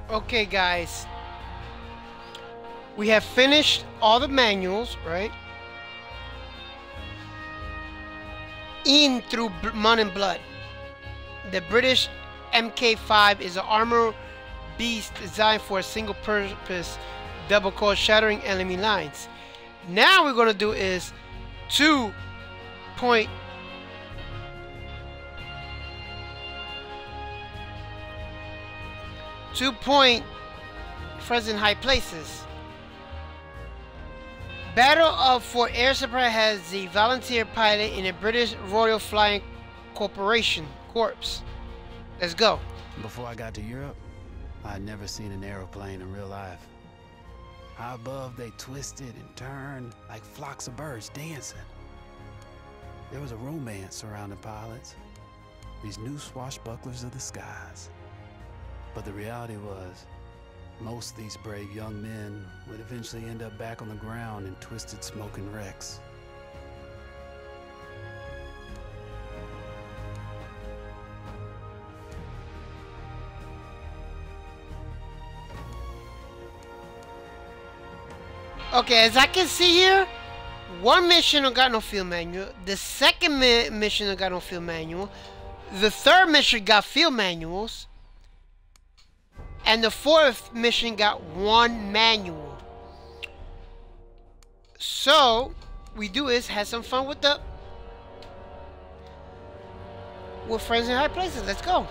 Okay, guys. We have finished all the manuals, right? In through Mud and Blood. The British Mk5 is an armor beast designed for a single purpose double core shattering enemy lines. Now we're gonna do is 2 point friends in high places. Battle of Fort Air Supply has the volunteer pilot in a British Royal Flying Corporation Corps. Let's go. Before I got to Europe, I had never seen an aeroplane in real life. High above, they twisted and turned like flocks of birds dancing. There was a romance surrounding pilots, these new swashbucklers of the skies. But the reality was, most of these brave young men would eventually end up back on the ground in twisted, smoking wrecks. Okay, as I can see here, one mission don't got no field manual. The second mission don't got no field manual. The third mission got field manuals. And the fourth mission got one manual. So, we do is have some fun with friends in high places. Let's go.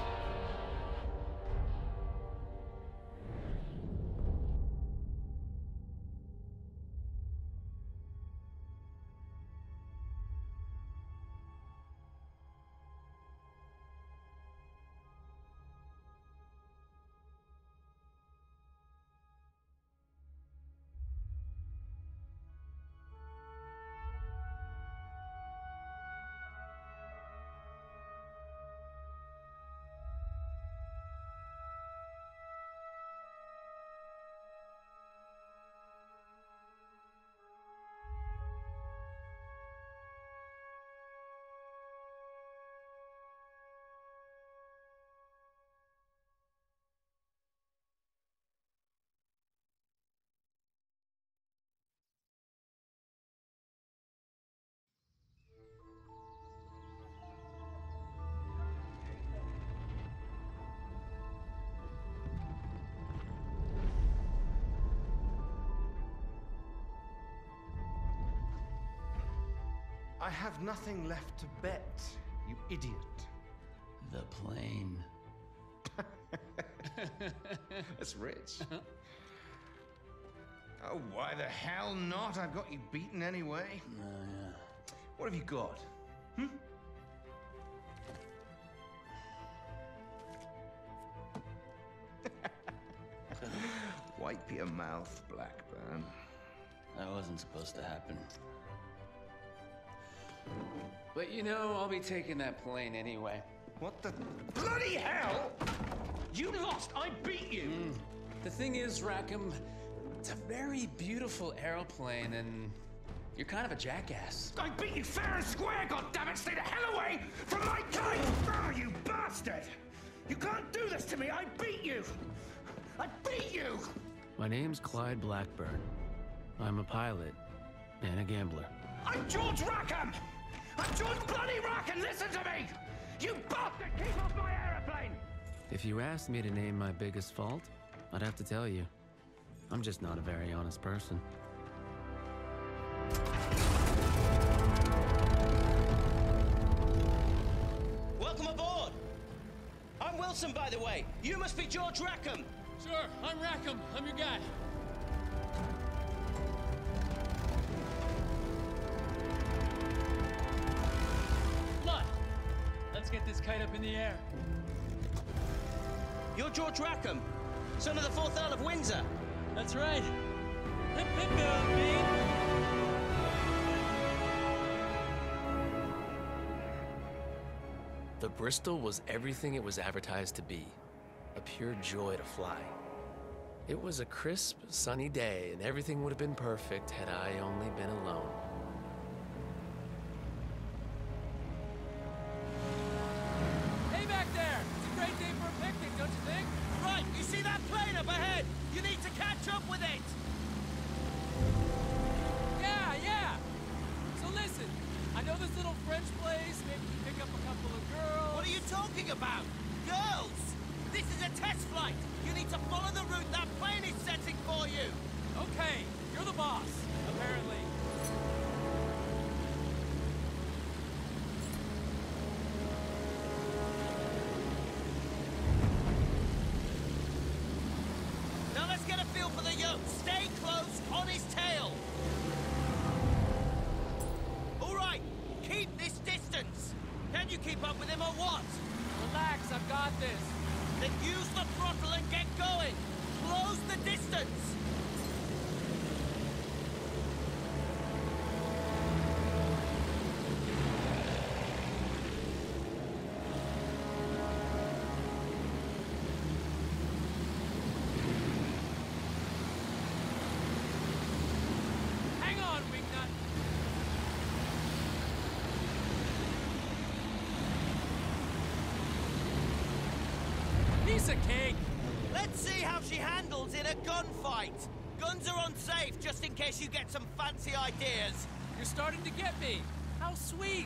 I have nothing left to bet, you idiot. The plane. That's rich. Oh, why the hell not? I've got you beaten anyway. Yeah. What have you got? Wipe your mouth, Blackburn. That wasn't supposed to happen. But you know, I'll be taking that plane anyway. What the bloody hell? You lost! I beat you! The thing is, Rackham, it's a very beautiful aeroplane, and you're kind of a jackass. I beat you fair and square, goddammit! Stay the hell away from my kite! Oh, you bastard! You can't do this to me! I beat you! I beat you! My name's Clyde Blackburn. I'm a pilot and a gambler. I'm George Rackham! I'm George bloody Rackham! Listen to me! You bastard! Keep off my aeroplane! If you asked me to name my biggest fault, I'd have to tell you. I'm just not a very honest person. Welcome aboard! I'm Wilson, by the way. You must be George Rackham. Sure, I'm Rackham. I'm your guy. Come on. Let's get this kite up in the air. You're George Rackham, son of the 4th Earl of Windsor. That's right. Hip hip go, Pete. The Bristol was everything it was advertised to be. A pure joy to fly. It was a crisp, sunny day, and everything would have been perfect had I only been alone. Hey back there! It's a great day for a picnic, don't you think? Right, you see that plane up ahead? or what? Relax, I've got this. Then use the throttle and get going! Close the distance! Hang on, Wingnut. Piece of cake. Let's see how she handles in a gunfight! Guns are unsafe, just in case you get some fancy ideas. You're starting to get me. How sweet.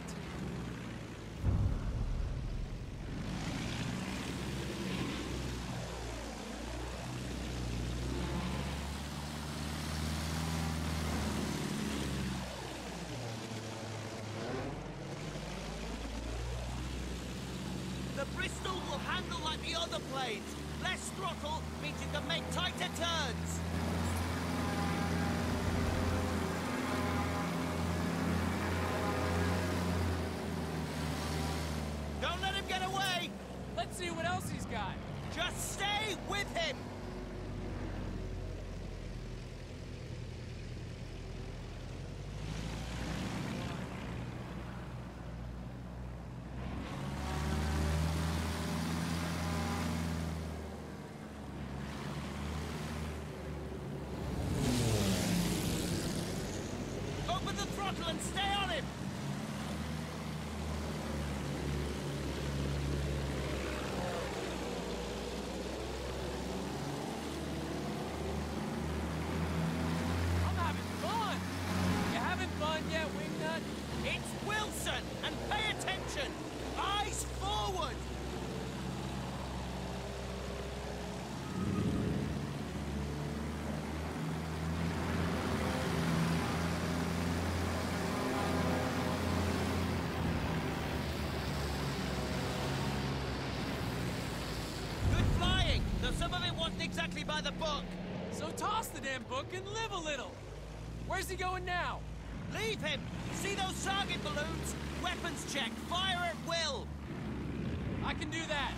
The Bristol will handle like the other planes. Less throttle means you can make tighter turns. Don't let him get away! Let's see what else he's got. Just stay with him! Open the throttle and stay on him! I'm having fun. You having fun yet, Wingnut? It's Wilson! And pay attention! Eyes forward! Good flying, though some of it wasn't exactly by the book. So toss the damn book and live a little. Where's he going now? Leave him! See those target balloons? Weapons check, fire at will! I can do that.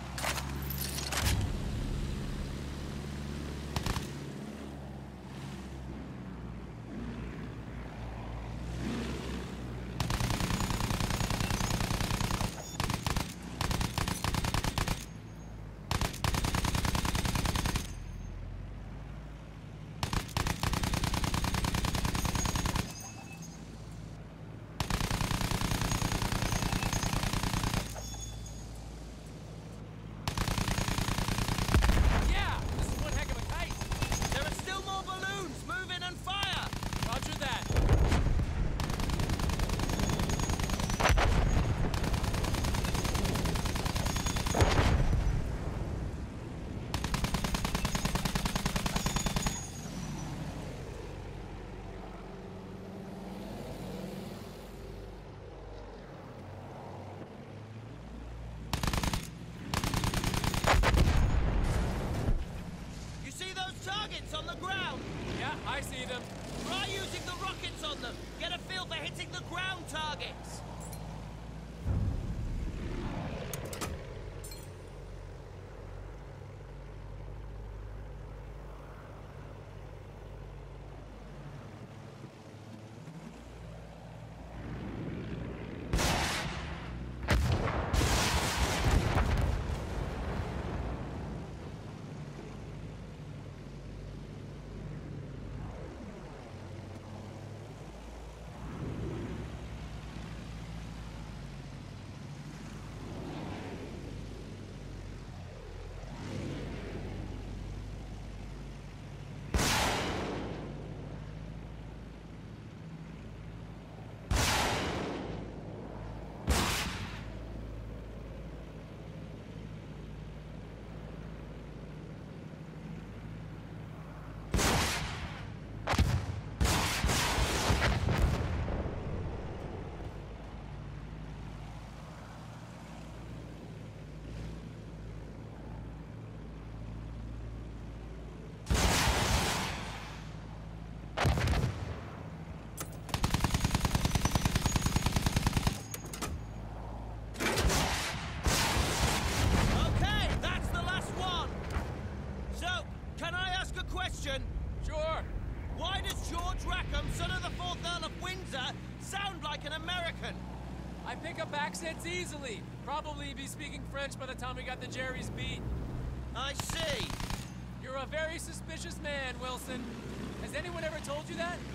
like an American. I pick up accents easily. Probably be speaking French by the time we got the Jerry's beat. I see. You're a very suspicious man, Wilson. Has anyone ever told you that?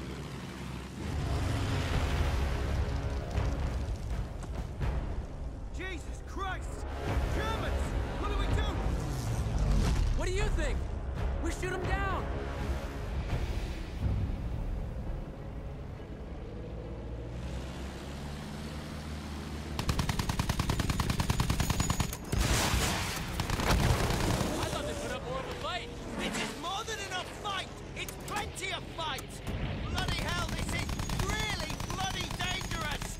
Jesus Christ! Germans! What do we do? What do you think? We shoot them down. I thought they put up more of a fight. It is more than enough fight! It's plenty of fight! Bloody hell, this is really bloody dangerous!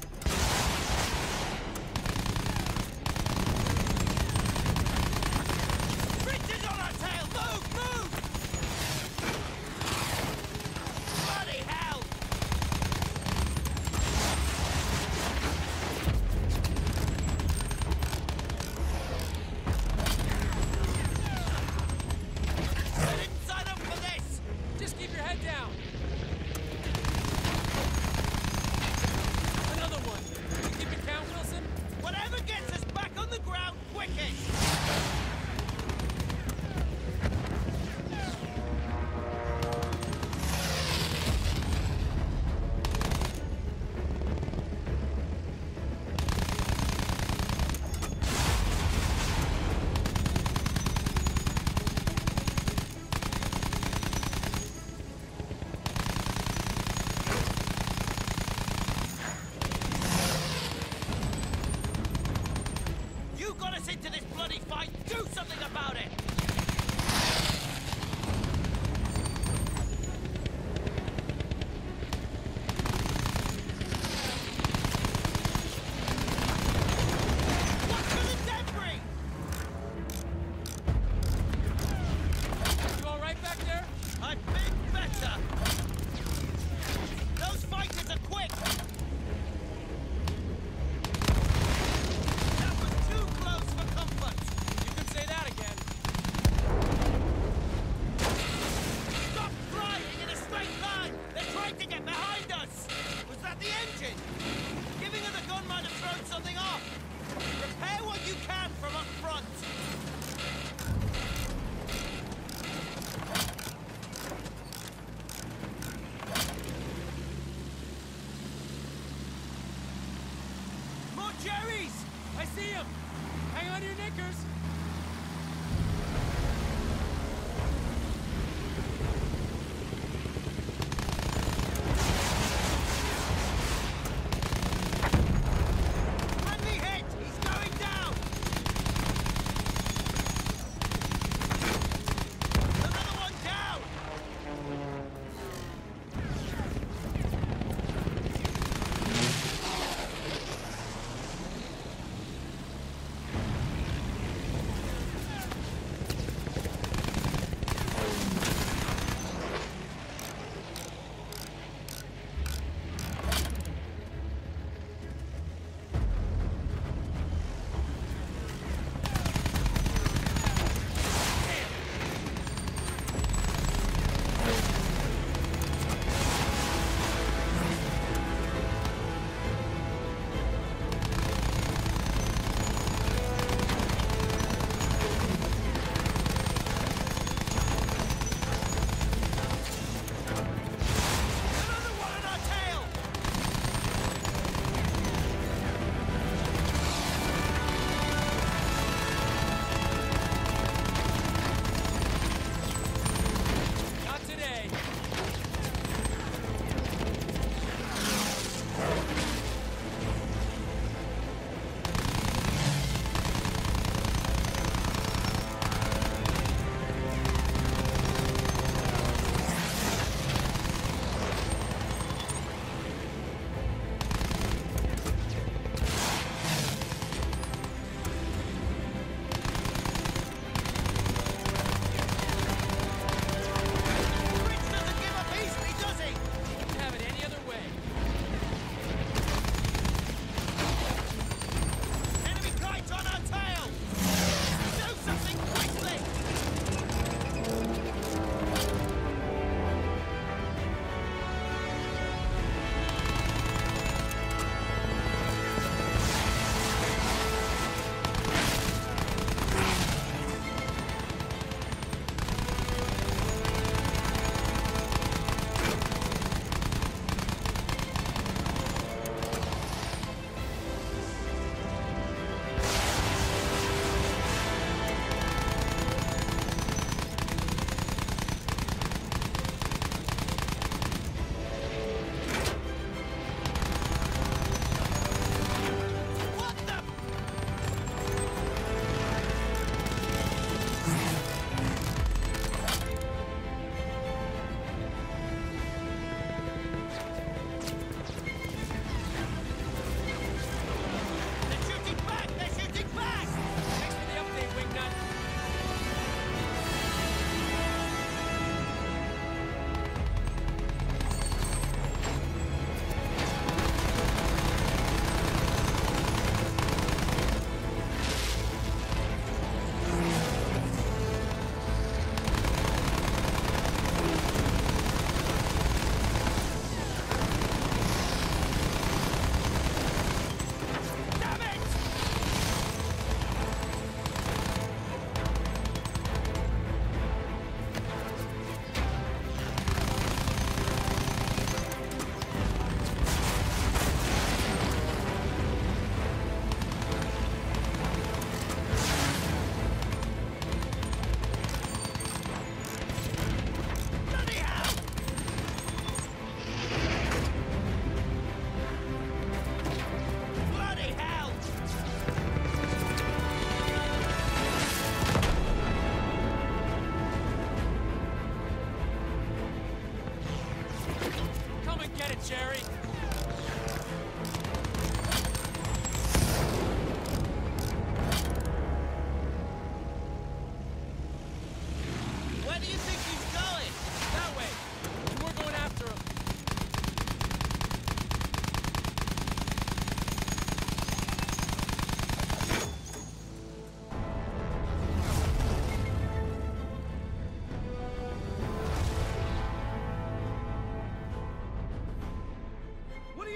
Bridges on our tail! Move! Move! Bloody hell! I didn't sign up for this! Just keep your head down. Another one. You keep it count, Wilson? Whatever gets us back on the ground quickest! You got us into this bloody fight! Do something about it! What's for the debris? You all right back there? I've been better! Those fighters are quick! That was too close for comfort! You could say that again. Stop flying in a straight line! They're trying to get behind us! Was that the engine? Giving her the gun might have thrown something off! Repair what you can from up front! More Jerry's! I see him! Hang on to your knickers! Friendly hit! He's going down! Another one down!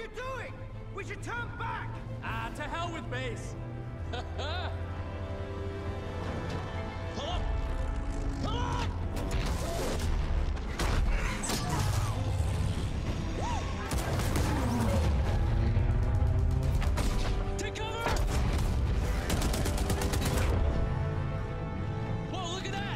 you doing? We should turn back! Ah, to hell with base. Pull up! Pull up! Take cover! Whoa, look at that!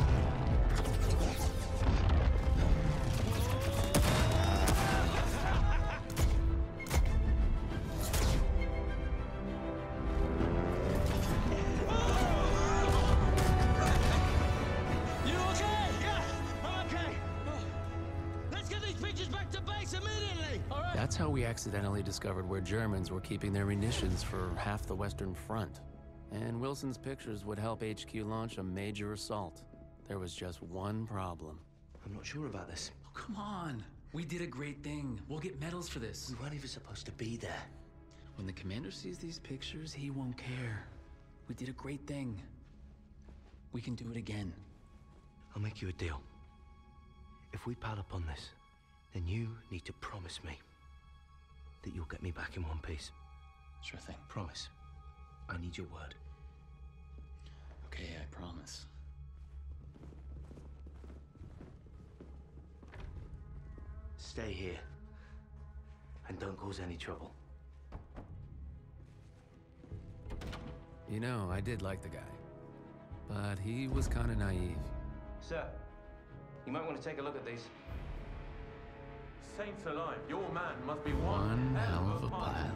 You okay? Yeah, I'm okay. Let's get these pictures back to base immediately! All right. That's how we accidentally discovered where Germans were keeping their munitions for half the Western Front. And Wilson's pictures would help HQ launch a major assault. There was just one problem. I'm not sure about this. Oh, come on. We did a great thing. We'll get medals for this. We weren't even supposed to be there. When the commander sees these pictures, he won't care. We did a great thing. We can do it again. I'll make you a deal. If we pile up on this, then you need to promise me that you'll get me back in one piece. Sure thing. Promise. I need your word. Okay, I promise. Stay here. And don't cause any trouble. You know, I did like the guy. But he was kind of naive. Sir, you might want to take a look at these. Saints alive, your man must be One hell of a pilot.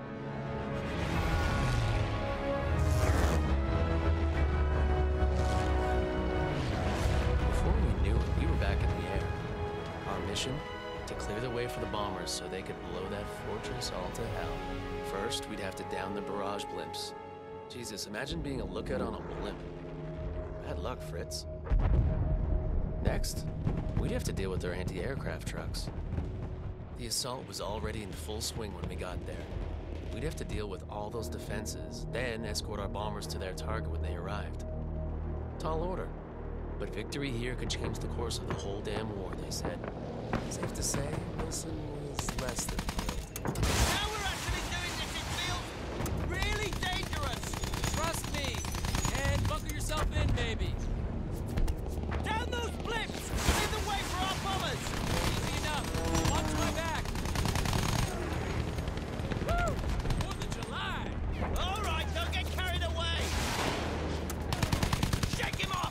Before we knew it, we were back in the air. Our mission? To clear the way for the bombers so they could blow that fortress all to hell. First, we'd have to down the barrage blimps. Jesus, imagine being a lookout on a blimp. Bad luck, Fritz. Next, we'd have to deal with their anti-aircraft trucks. The assault was already in full swing when we got there. We'd have to deal with all those defenses, then escort our bombers to their target when they arrived. Tall order. But victory here could change the course of the whole damn war, they said. Safe to say, Wilson was less than thrilled. Now we're actually doing this in field! Really dangerous! Trust me. And bunker yourself in, maybe. Down those blips! Clear the way for our bombers! Easy enough. Watch my back. Woo! 4th of July. All right, don't get carried away! Shake him off!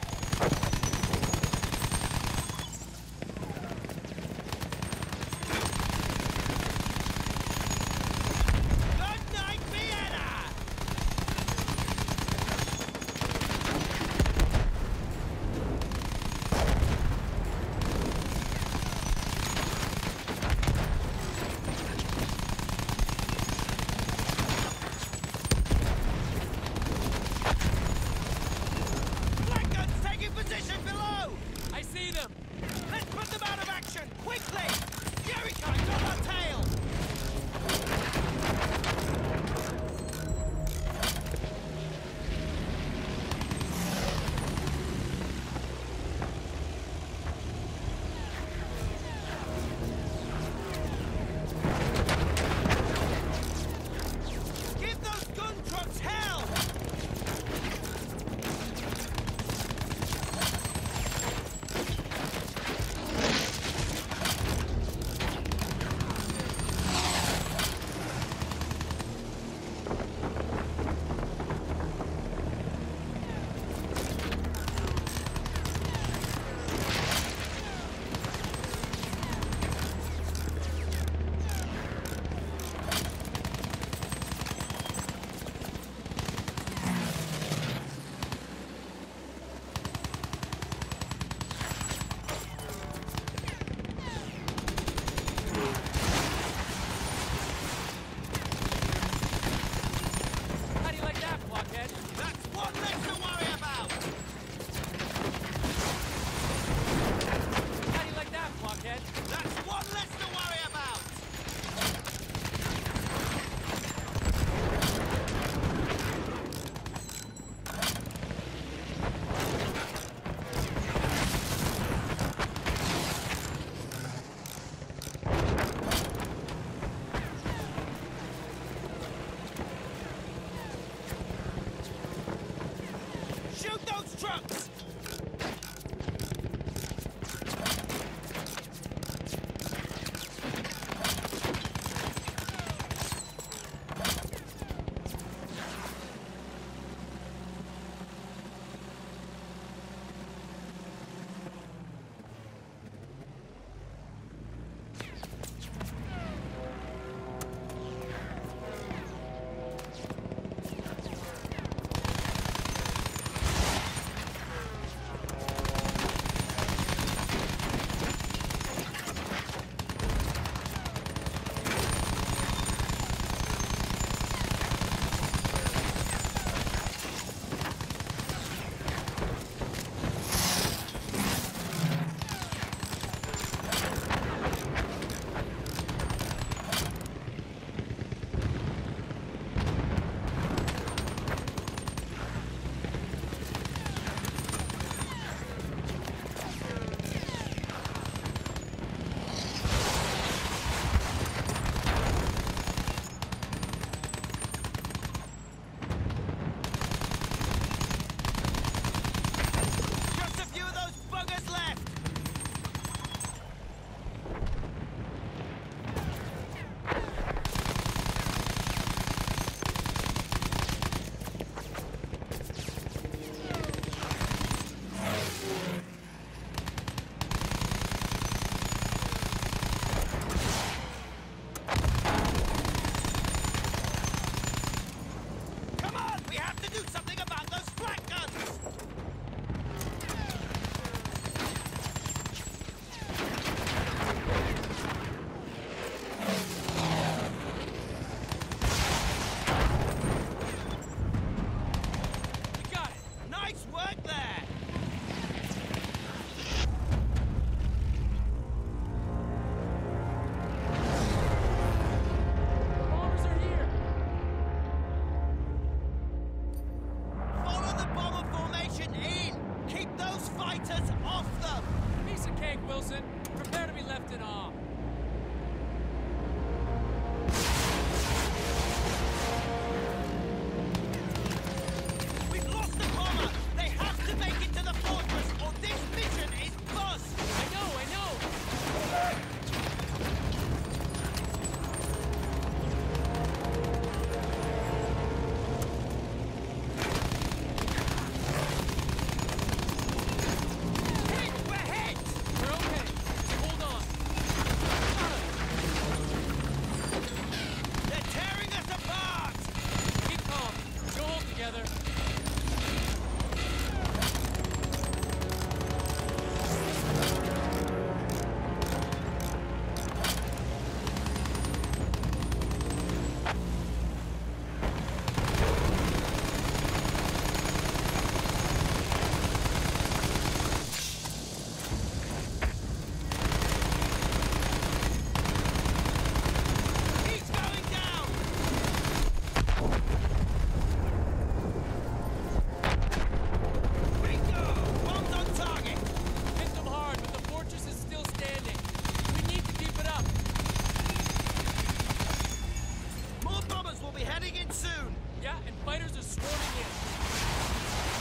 Yeah, and fighters are swarming in.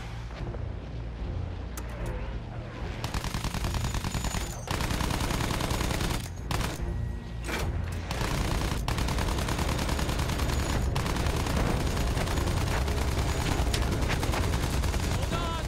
Hold on!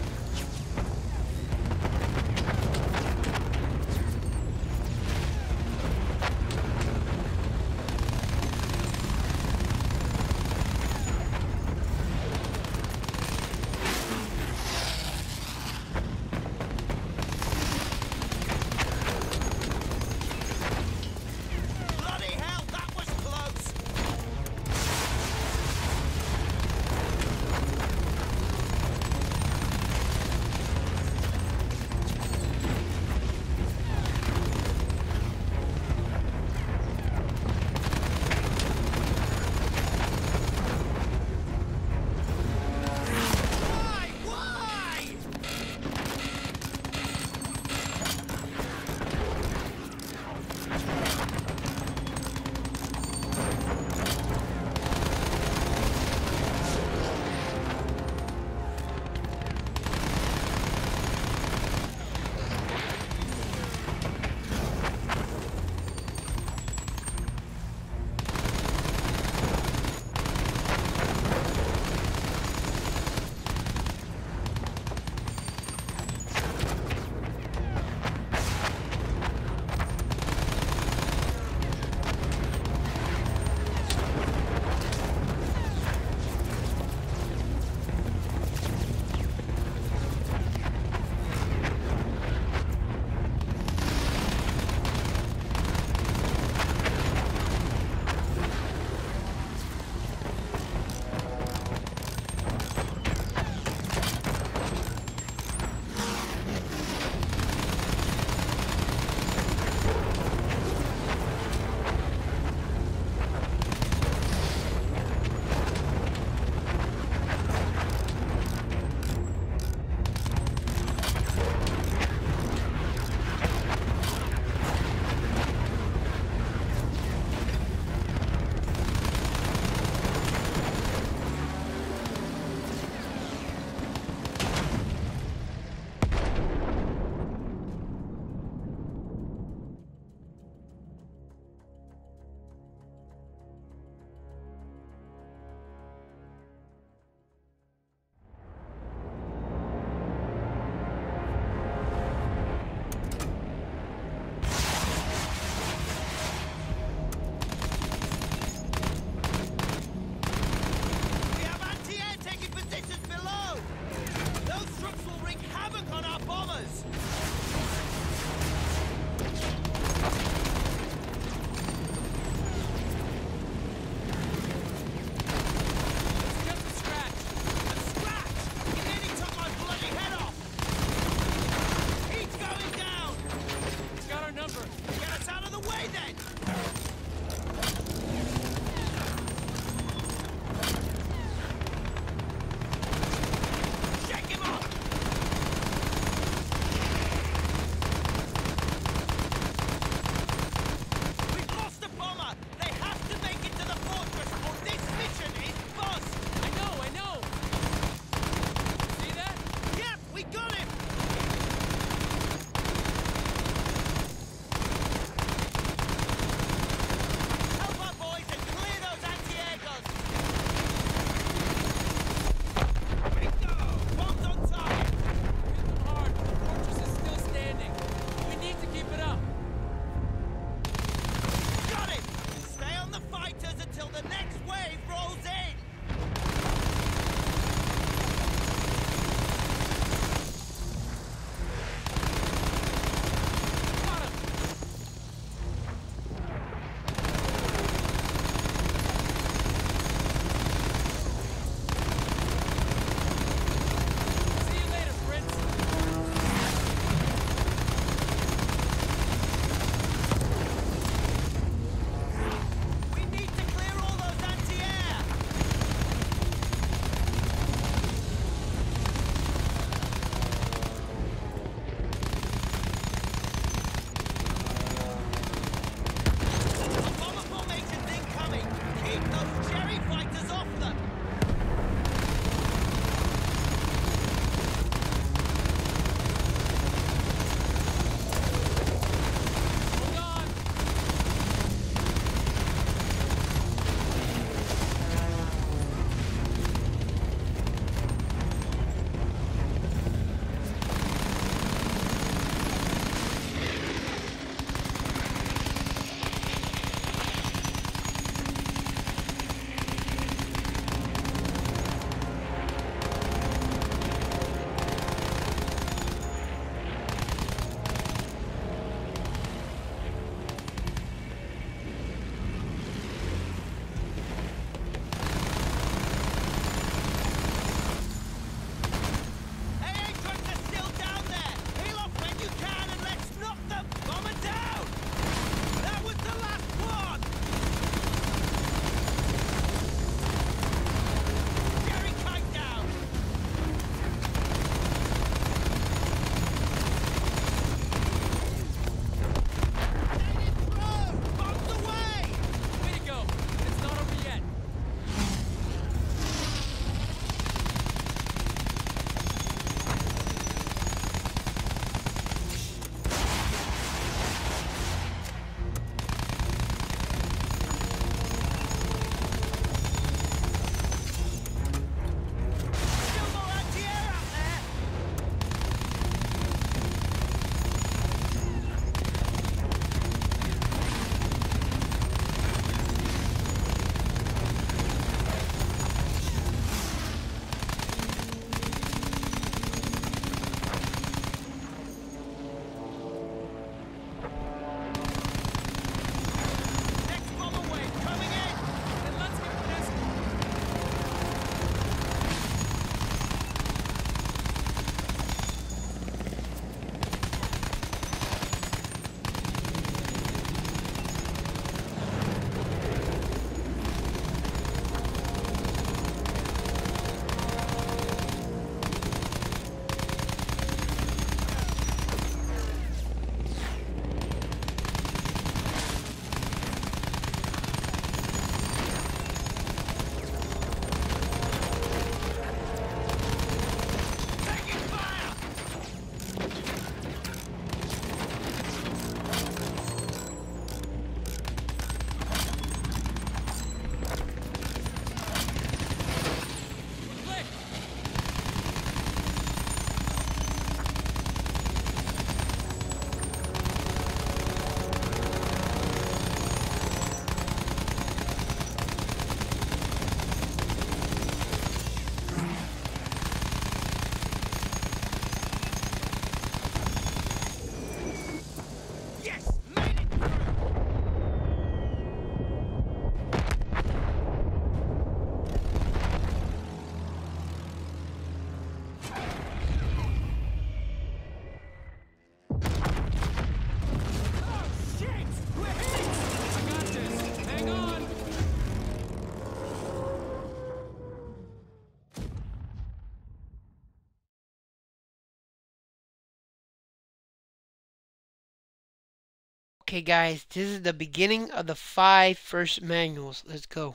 Okay guys, this is the beginning of the 5 first manuals. Let's go.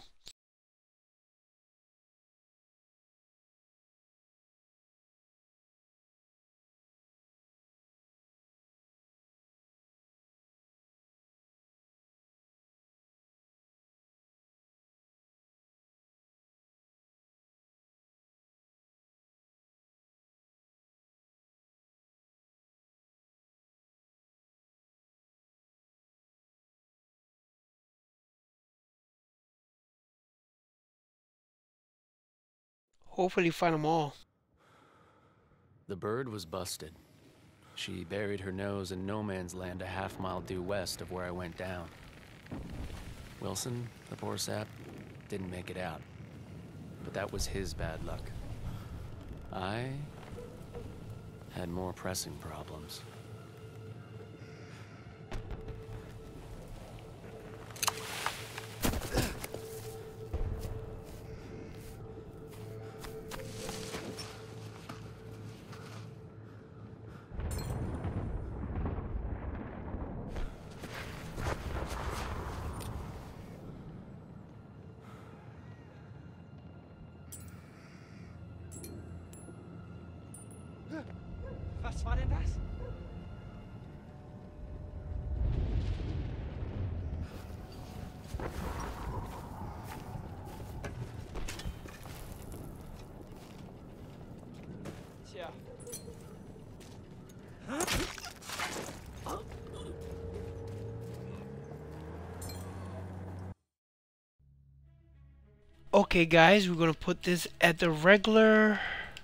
Hopefully find them all. The bird was busted. She buried her nose in no man's land a half-mile due west of where I went down. Wilson, the poor sap, didn't make it out. But that was his bad luck. I had more pressing problems. Was war denn das? Tja. Okay guys, we're gonna put this at the regular.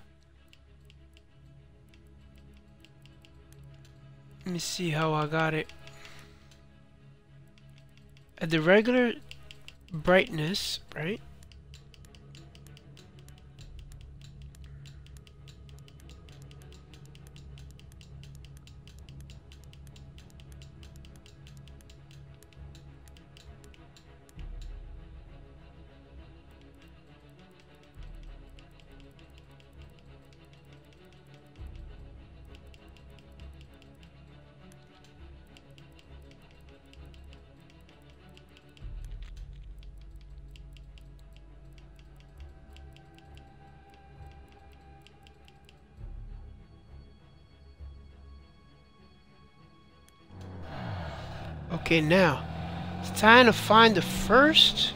Let me see how I got it. At the regular brightness, right? Okay, now it's time to find the first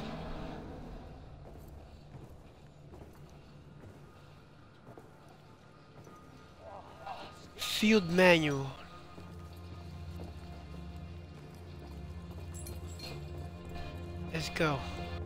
field manual. Let's go.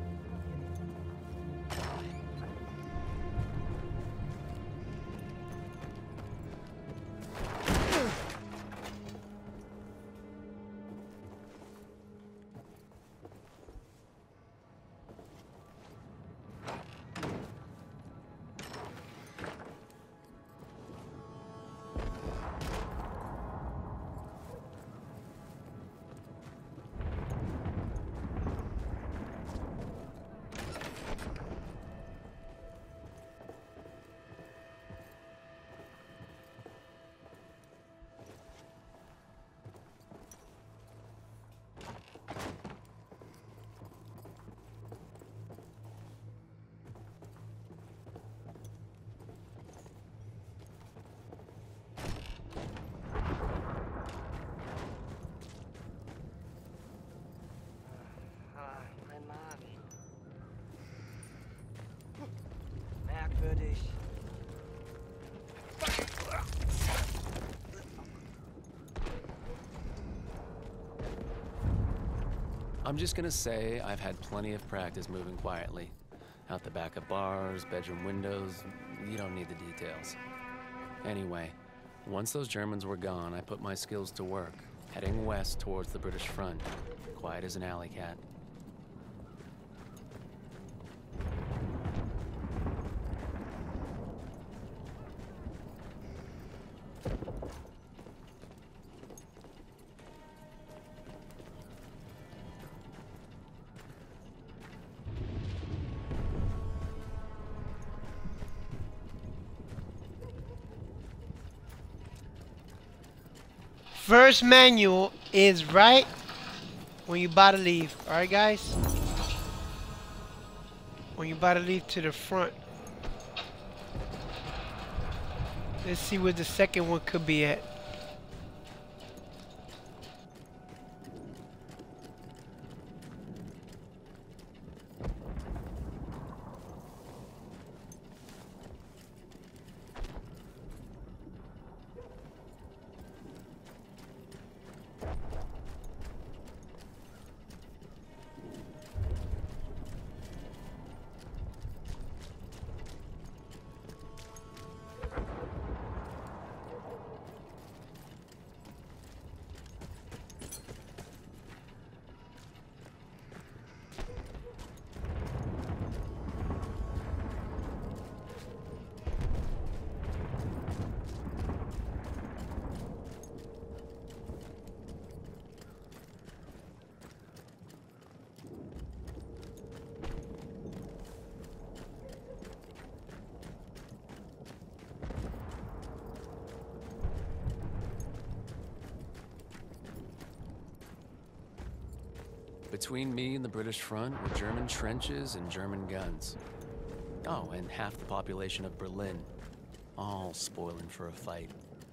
Mein Magen. Merkwürdig. I'm just gonna say I've had plenty of practice moving quietly. Out the back of bars, bedroom windows, you don't need the details. Anyway, once those Germans were gone, I put my skills to work, heading west towards the British front, quiet as an alley cat. First manual is right when you about to leave. Alright, guys? When you about to leave to the front. Let's see where the second one could be at. Between me and the British front were German trenches and German guns. Oh, and half the population of Berlin, all spoiling for a fight.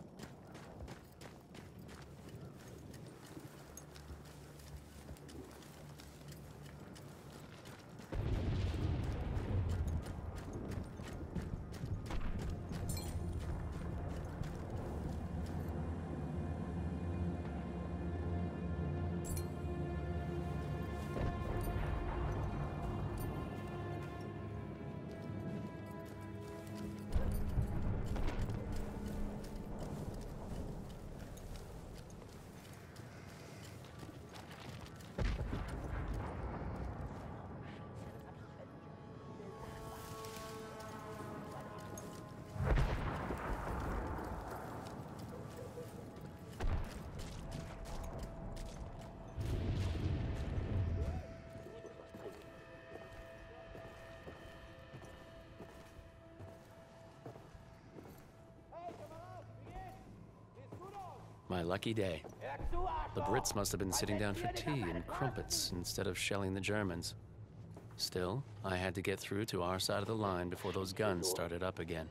My lucky day. The Brits must have been sitting down for tea and crumpets instead of shelling the Germans. Still, I had to get through to our side of the line before those guns started up again.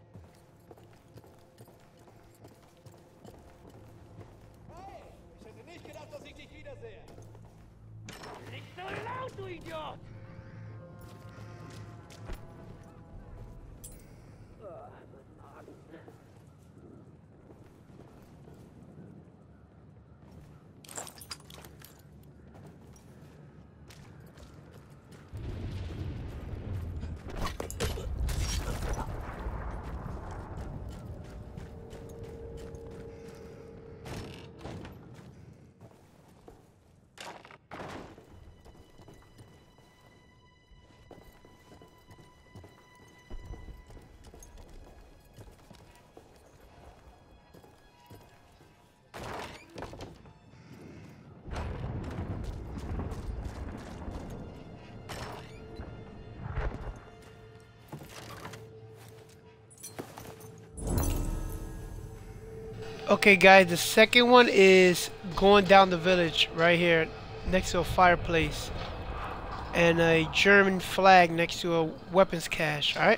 Okay, guys, the second one is going down the village right here next to a fireplace and a German flag next to a weapons cache. All right.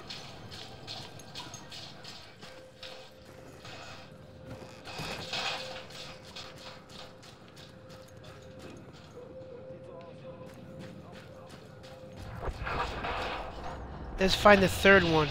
Let's find the third one.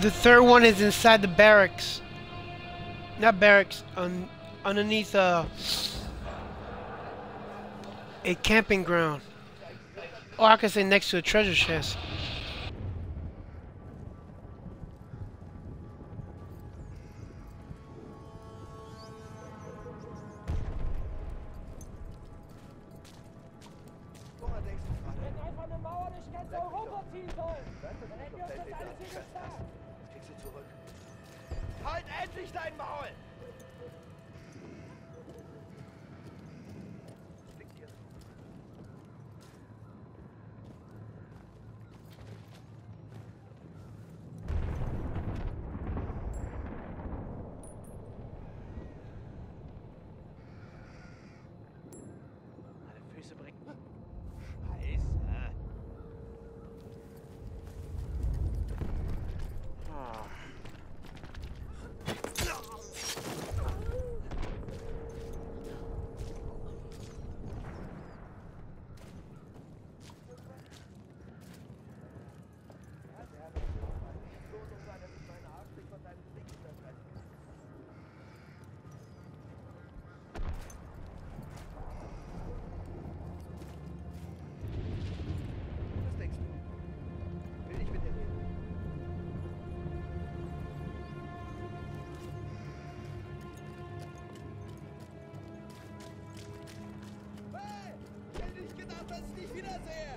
The third one is inside the barracks. Not barracks, underneath a camping ground. Or I could say next to a treasure chest. Halt endlich dein Maul! Alle Füße bringen. Scheiße. Was denkst du? Will ich mit dir reden? Hey! Ich hätte nicht gedacht, dass ich dich wiedersehe!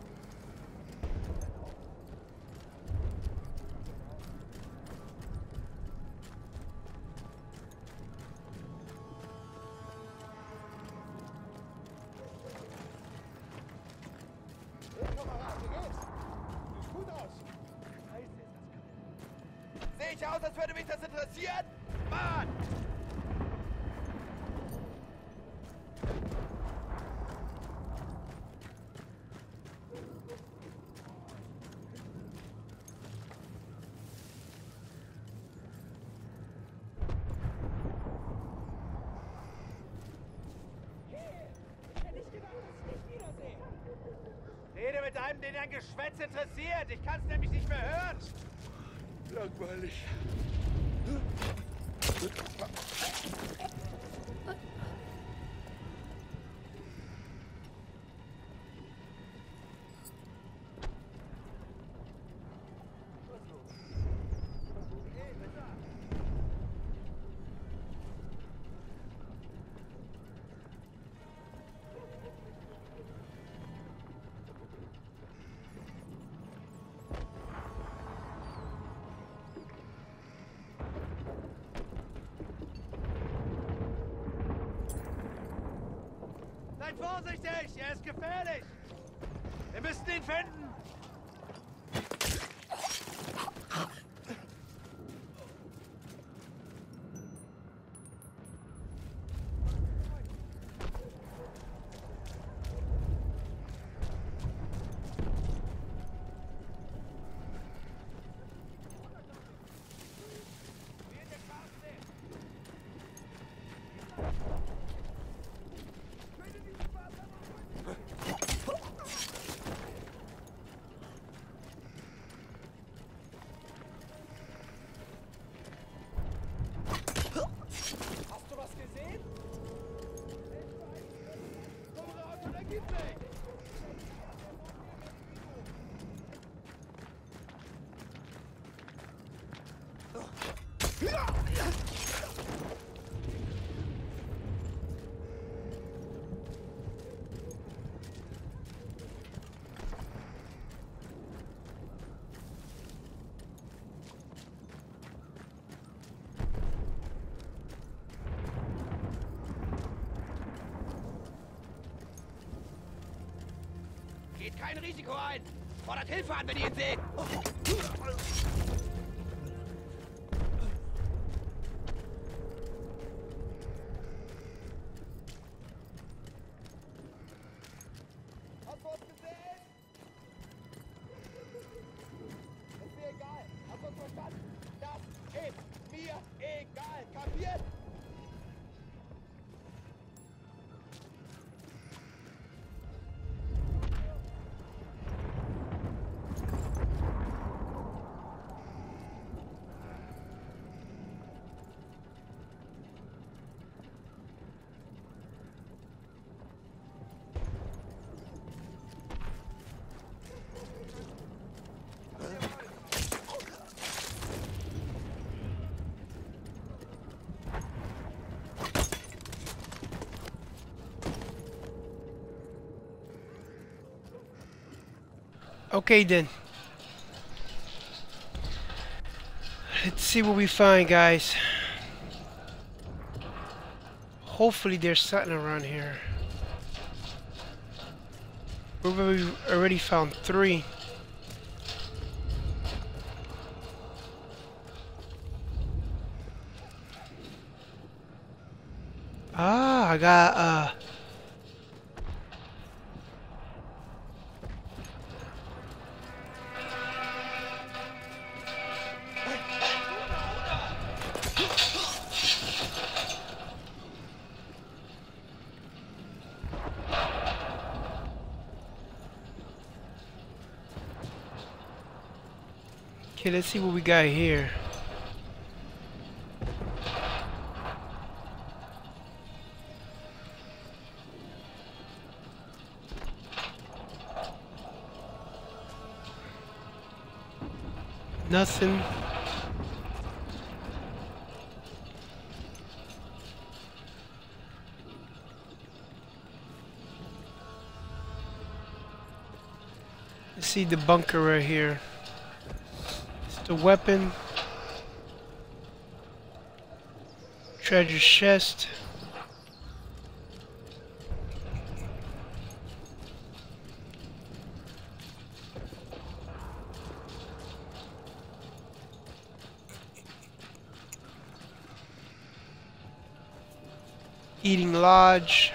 Hey, Kamerad, wie geht's? Sieht gut aus. Scheiße, ist das kalt. Sehe ich aus, als würde mich das interessieren? Mann! Rede mit einem, den dein Geschwätz interessiert. Ich kann's nämlich nicht mehr hören. Langweilig. Seid vorsichtig, er ist gefährlich. Wir müssen ihn finden. Geht kein Risiko ein! Fordert Hilfe an, wenn ihr ihn seht! Hast du uns gesehen? Ist mir egal! Hast du uns verstanden? Das ist mir egal! Kapiert? Okay then. Let's see what we find, guys. Hopefully there's something around here. We've already found 3. Ah, I got okay, let's see what we got here. Nothing. Let's see the bunker right here. It's the weapon. Treasure chest. Eating lodge.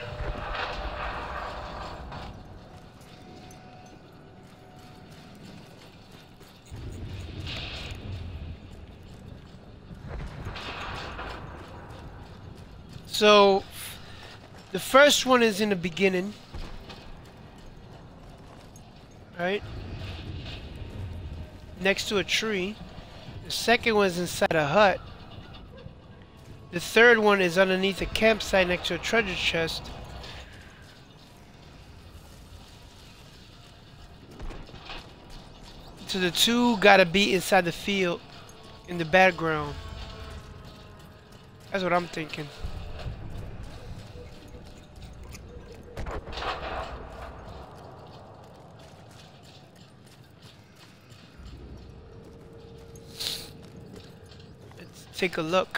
So the first one is in the beginning, right? Next to a tree. The second one is inside a hut. The third one is underneath a campsite next to a treasure chest. So the 2 gotta be inside the field in the background. That's what I'm thinking. Let's take a look.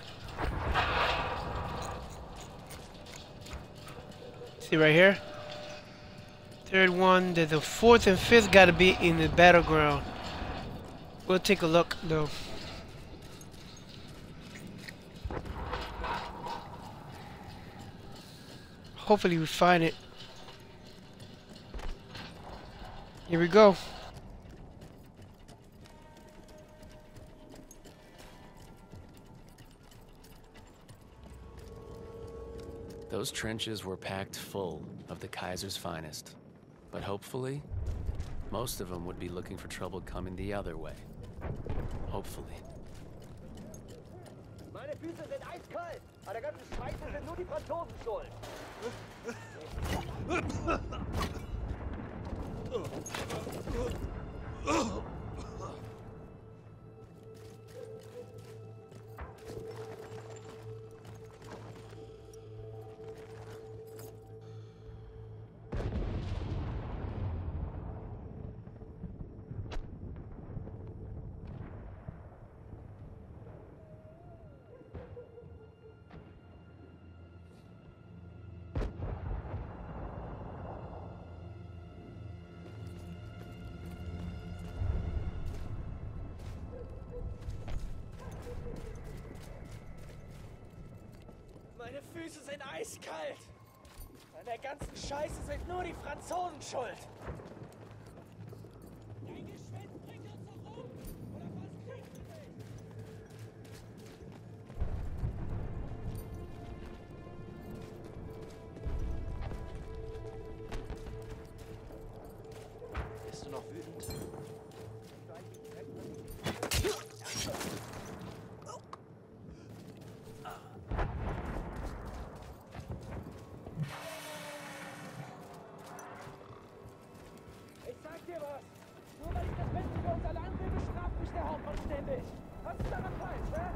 See right here? Third one, the 4th and 5th gotta be in the battleground. We'll take a look though. Hopefully we find it. Here we go. Those trenches were packed full of the Kaiser's finest. But hopefully, most of them would be looking for trouble coming the other way. Hopefully. Meine Füße sind eiskalt. An der ganzen Scheiße sind nur die Franzosen schuld. Meine Füße sind eiskalt. An der ganzen Scheiße sind nur die Franzosen schuld. Dein Geschwätz bringt uns noch um. Oder was kriegst du nicht? Bist du noch wütend? Ich sag dir was. Nur weil ich das Beste für unser Land will, bestraft mich der Hauptmann ständig. Was ist daran falsch, hä?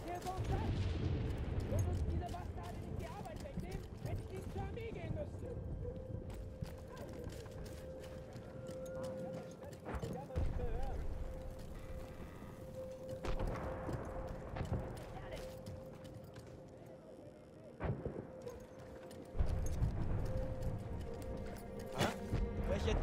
Hier so das! Wenn uns diese Bastarde nicht die Arbeit wegnehmen, hätte ich nicht zur Armee gehen müssen. Ich habe nicht gehört. Welche...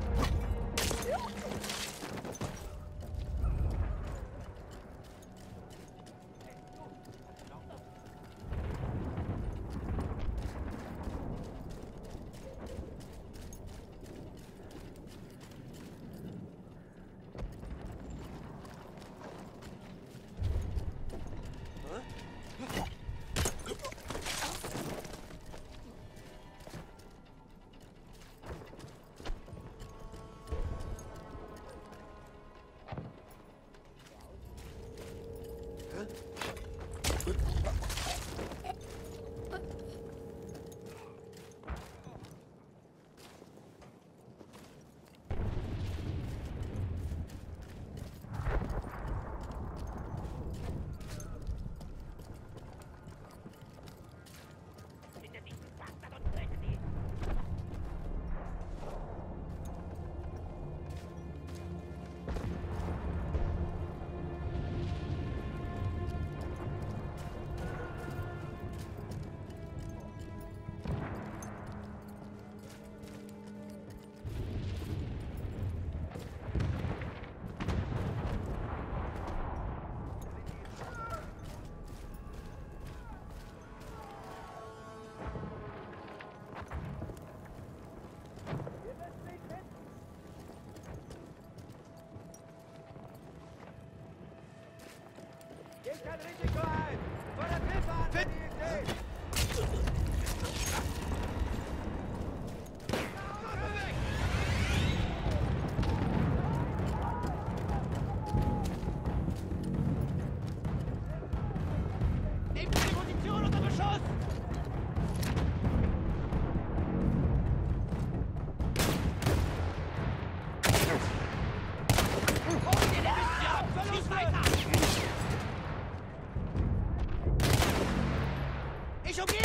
Geht kein Risiko ein! Fordert Hilfe an, wenn ihr steht! Nehmt die Position unter Beschuss! Holt ihr die Mission! Schieß weiter! Ich umgehe!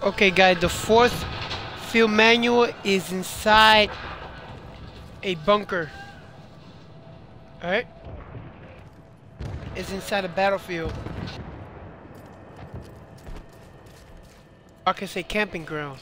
Okay, guys, the fourth field manual is inside a bunker. Alright? It's inside a battlefield. I can say camping ground.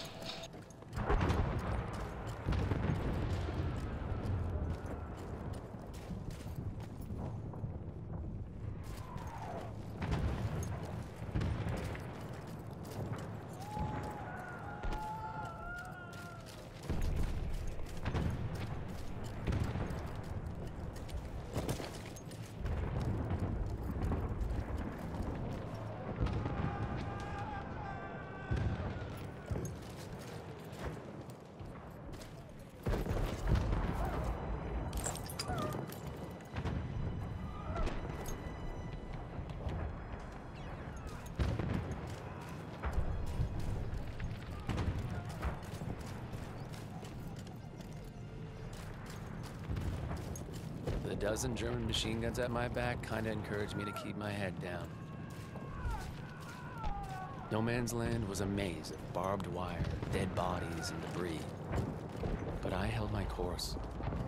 The dozen German machine guns at my back kinda encouraged me to keep my head down. No Man's Land was a maze of barbed wire, dead bodies, and debris. But I held my course.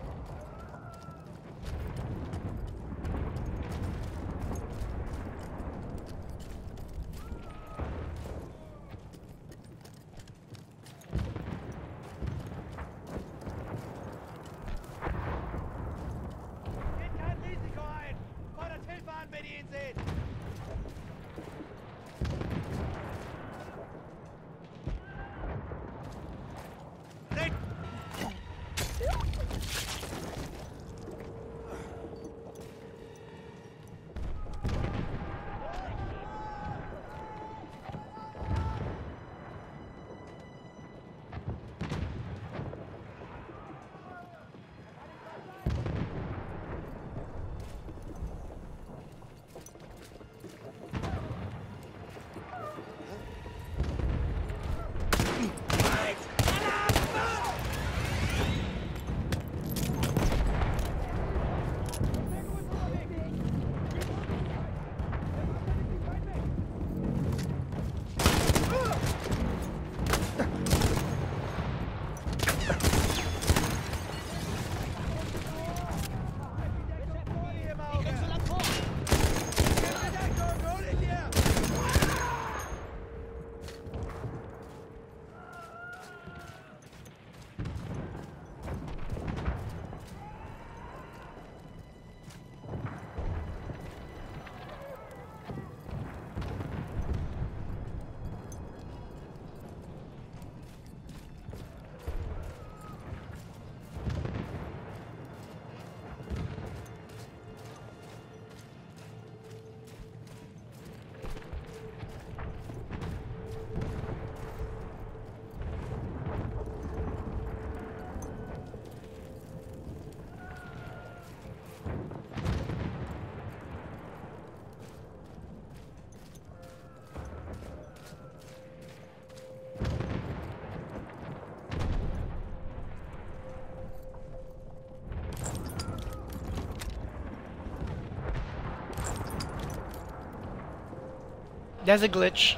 There's a glitch.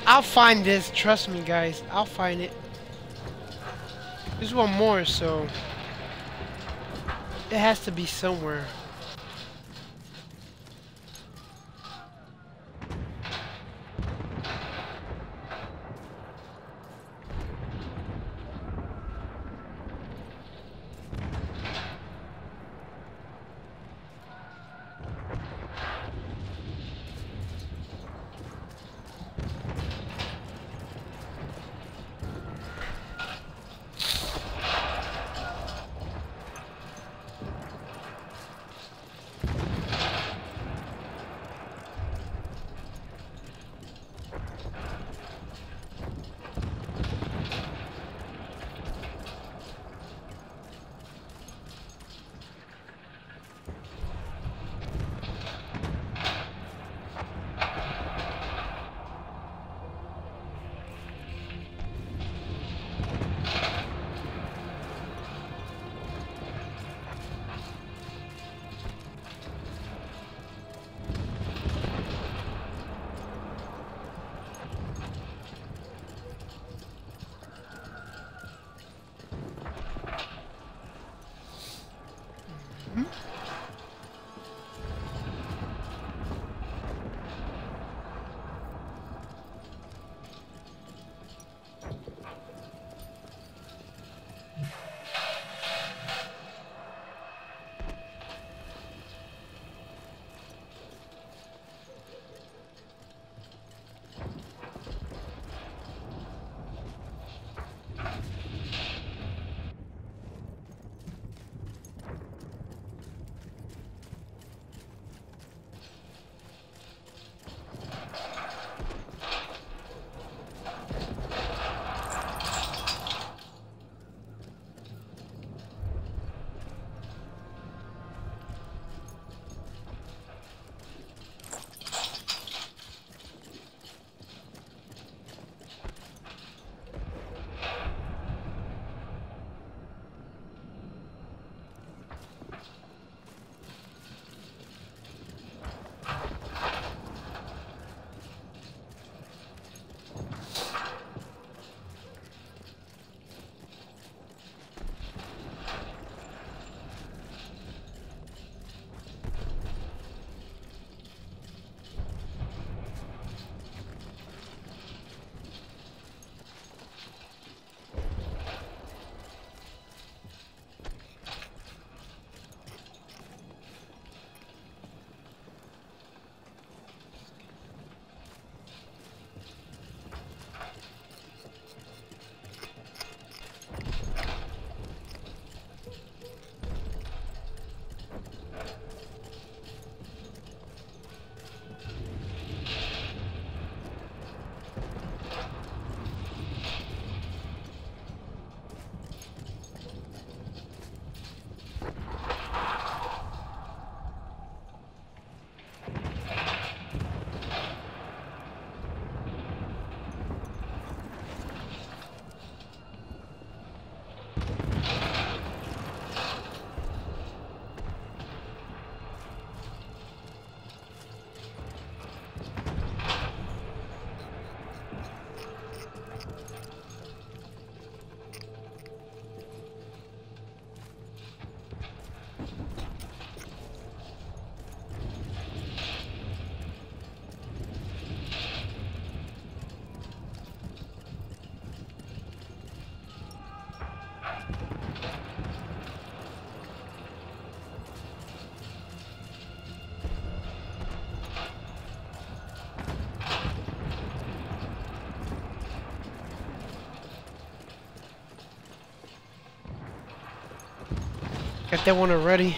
I'll find this. Trust me, guys. I'll find it. There's one more, so it has to be somewhere. Got that one already.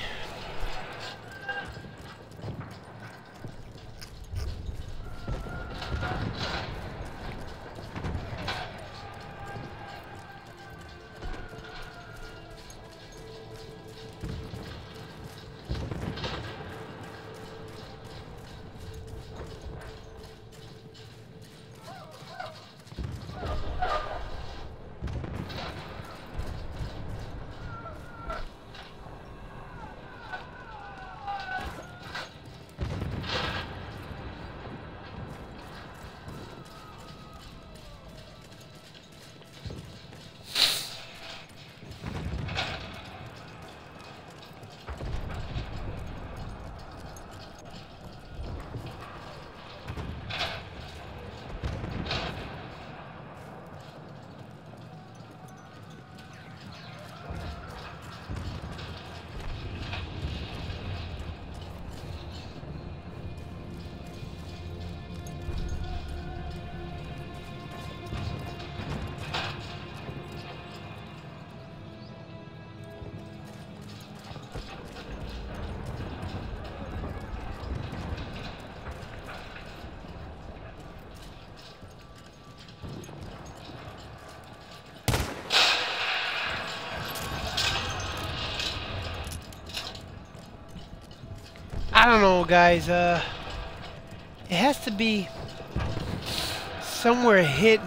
I don't know, guys. It has to be somewhere hidden.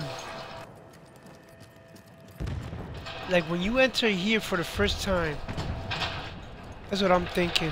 Like when you enter here for the first time. That's what I'm thinking.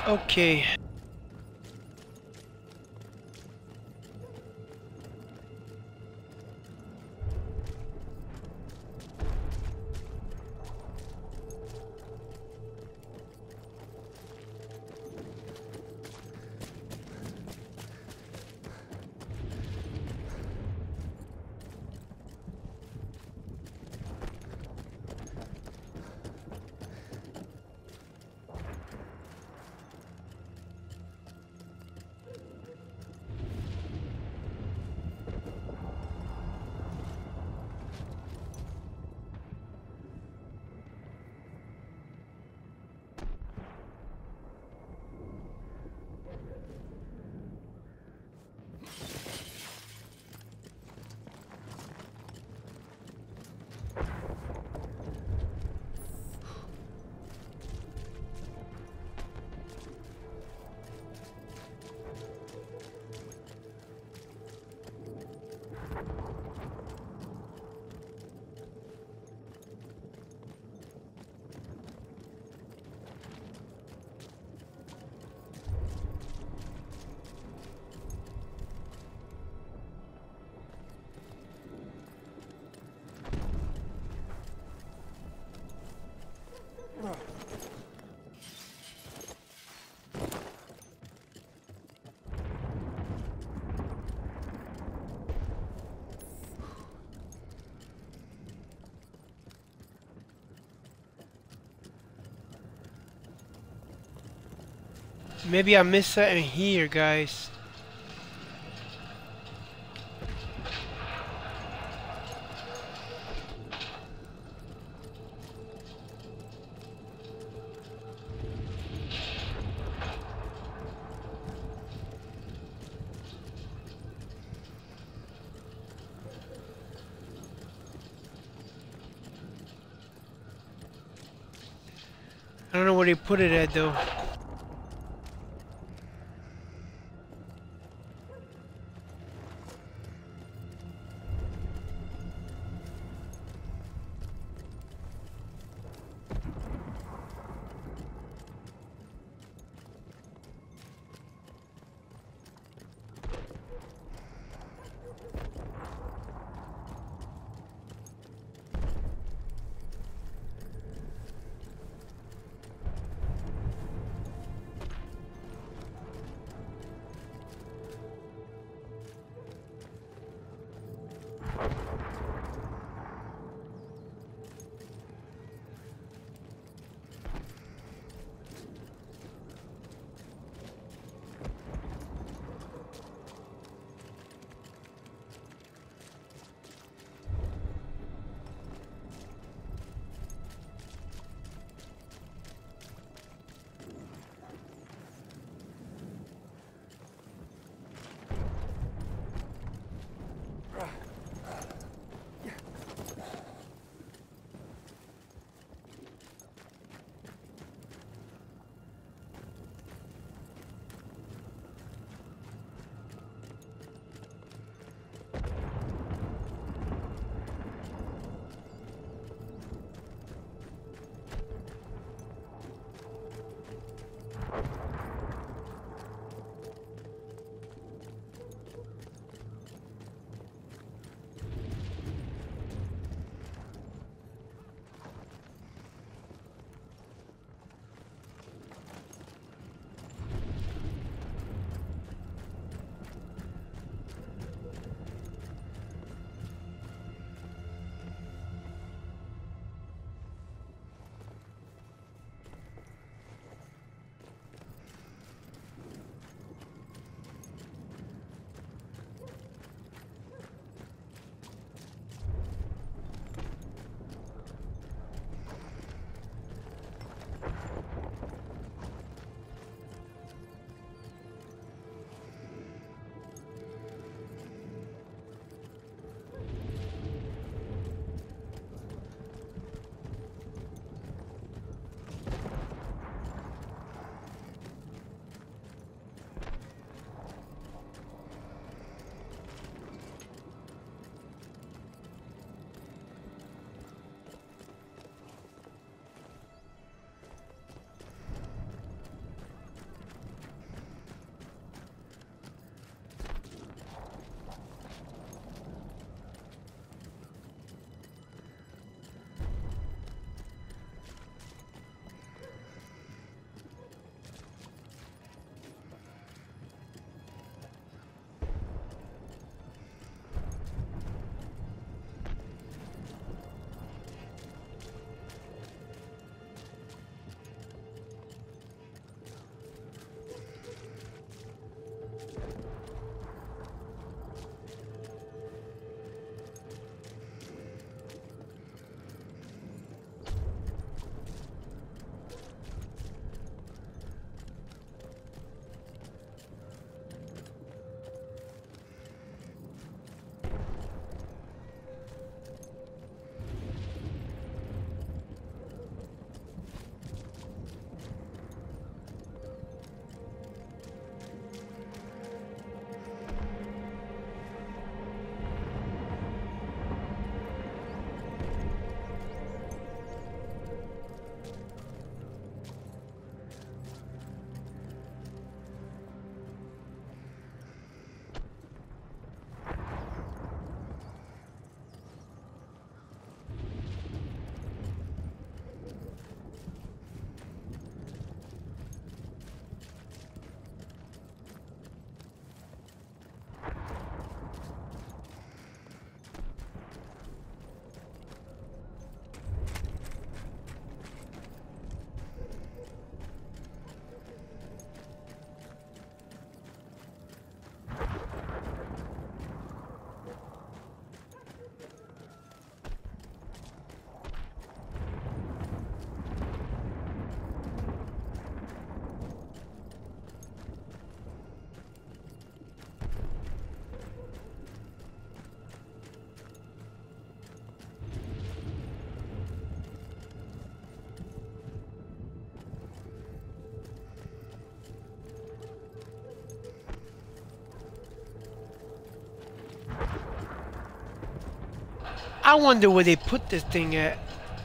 Okay. Maybe I missed something here, guys. I don't know where they put it at though. I wonder where they put this thing at.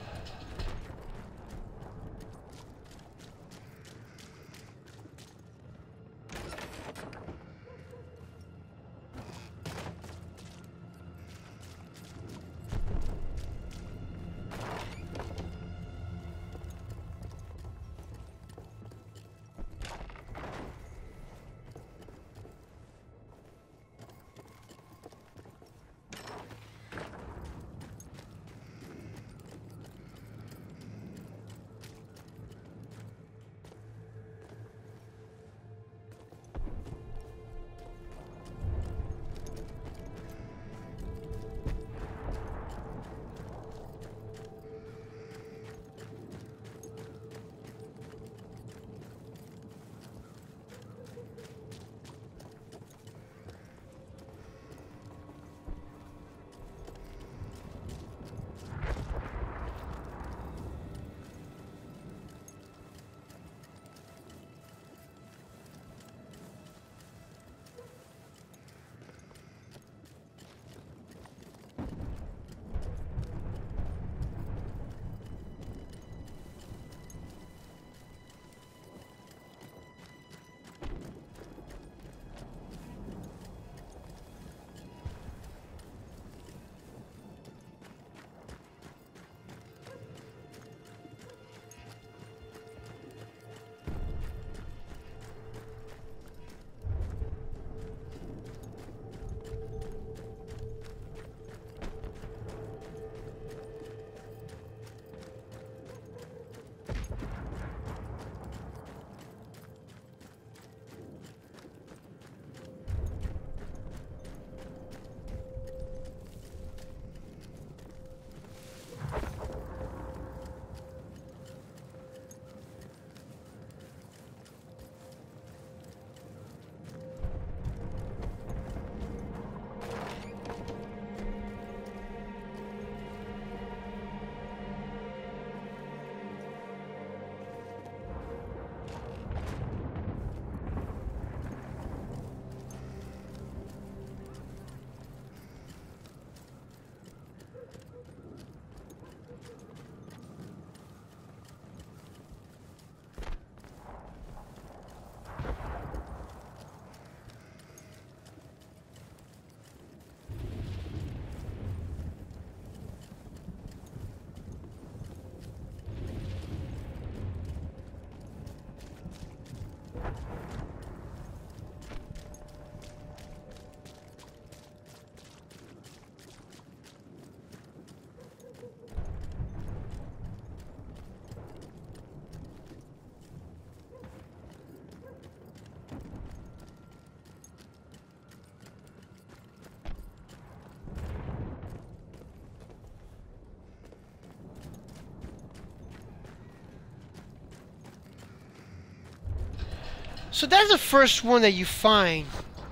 So that's the first one that you find.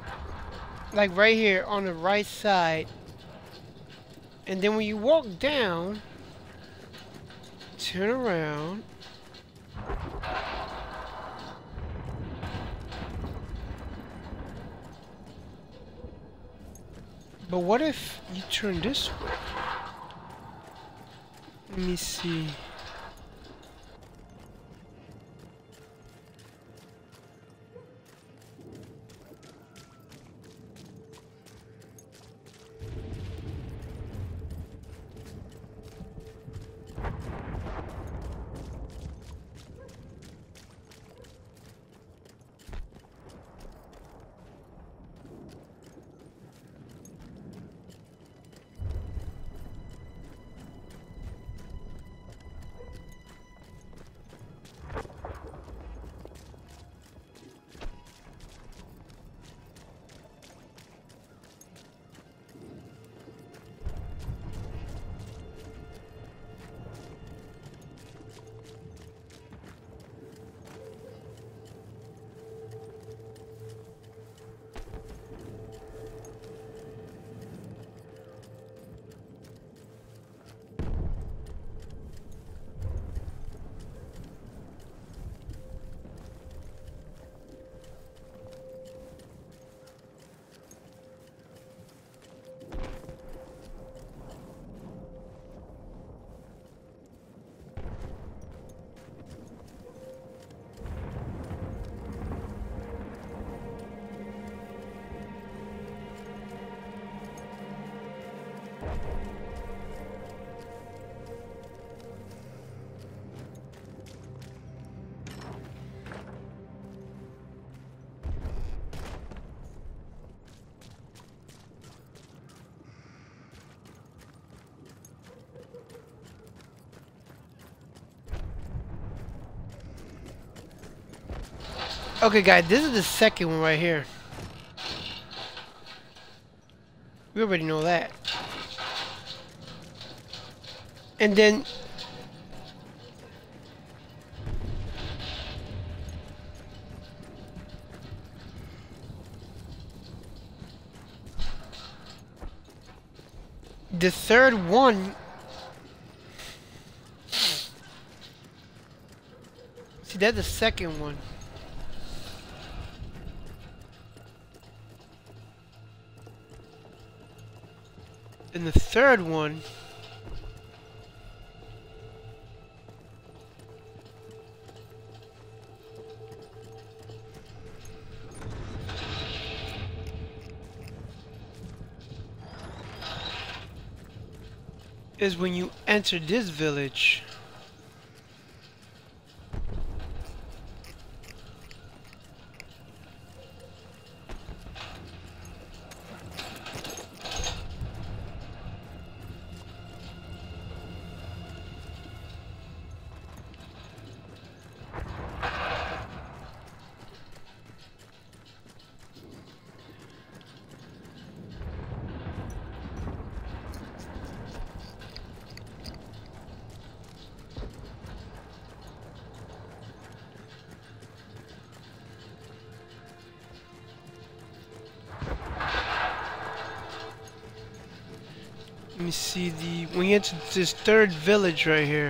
Like right here on the right side. And then when you walk down, turn around. But what if you turn this way? Let me see. Okay, guys, this is the second one right here. We already know that. And then the third one. See, that's the second one. And the third one is when you enter this village. Let me see when you enter this third village right here.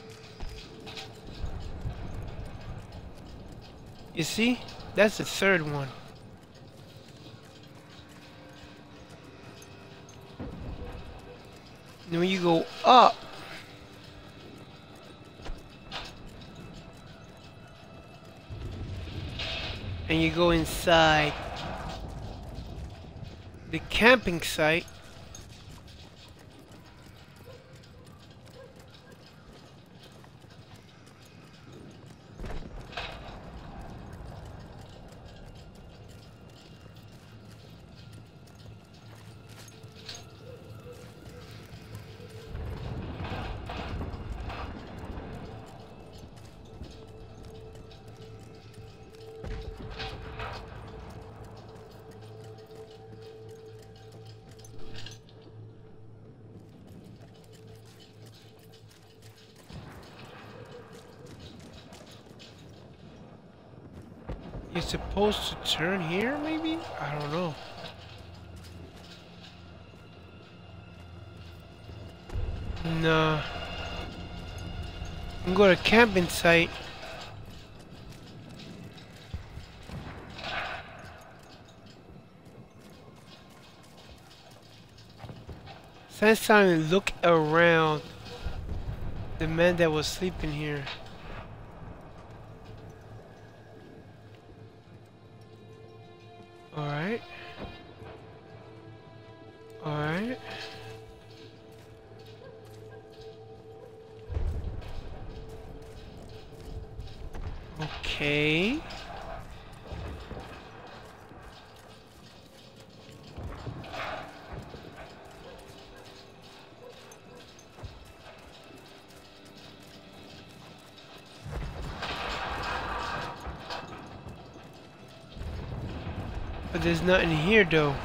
You see? That's the third one. And when you go up, and you go inside the camping site, you're supposed to turn here, maybe? I don't know. Nah. I'm going to camping site. So it's time to look around the man that was sleeping here. Alright. Alright. Okay. But there's nothing here though.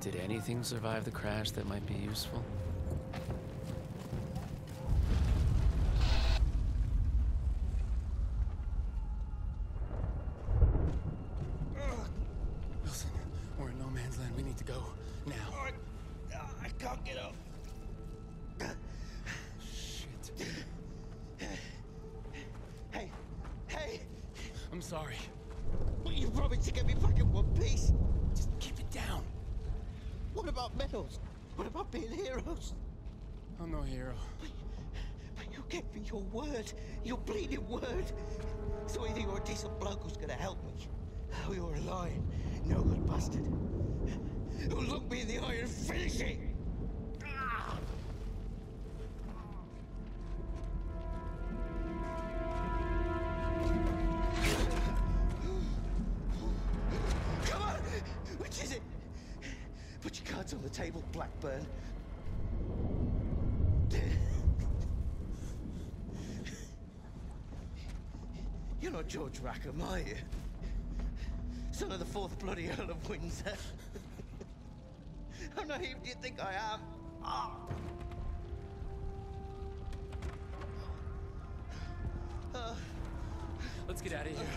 Did anything survive the crash that might be useful? Wilson, we're in no man's land. We need to go now. I can't get up. Shit. Hey! I'm sorry. Will you promise to get me back in one piece? Just keep it down. What about medals? What about being heroes? I'm no hero. But you gave me your word. Your bleeding word. So either you're a decent bloke who's gonna help me, or you're a lying, no good bastard who'll look me in the eye and finish it. Come on! Which is it? Put your cards on the table, Blackburn. You're not George Rackham, are you? Son of the fourth bloody Earl of Windsor. How naive do you think I am? Let's get out of here.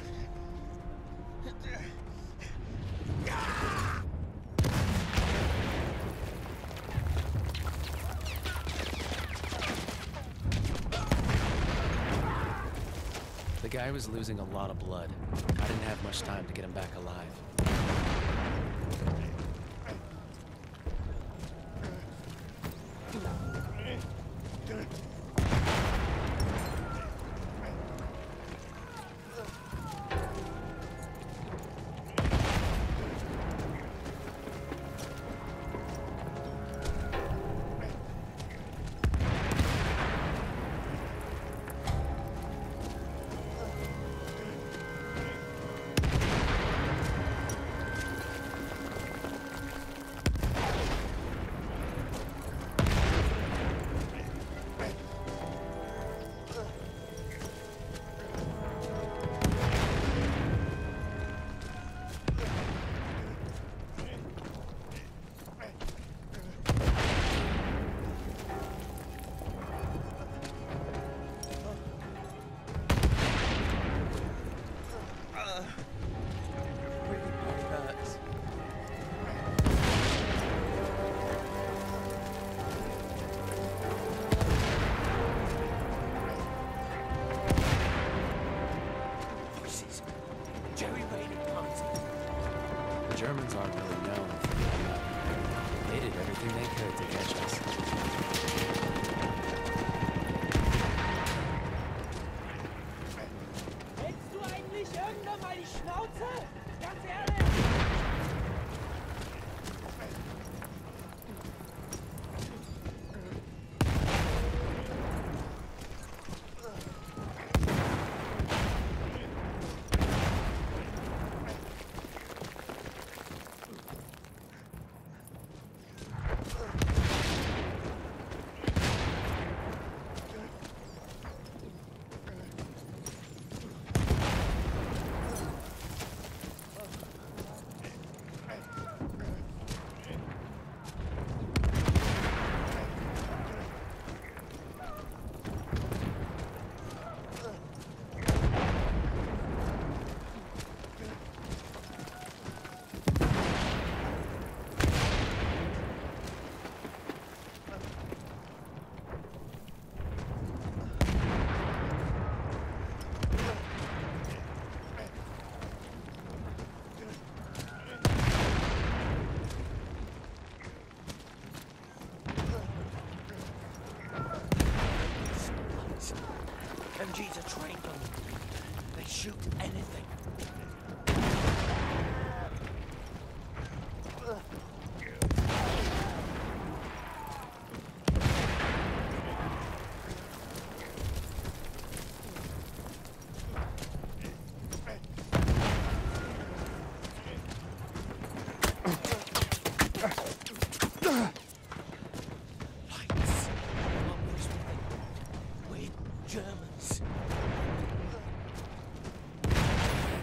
The guy was losing a lot of blood. I didn't have much time to get him back alive. The Germans aren't really known for giving up. They did everything they could to catch us. Hältst du eigentlich irgendwann mal die Schnauze? Ganz ehrlich! MGs are trained on them. They shoot anything. Lights. We're Germans.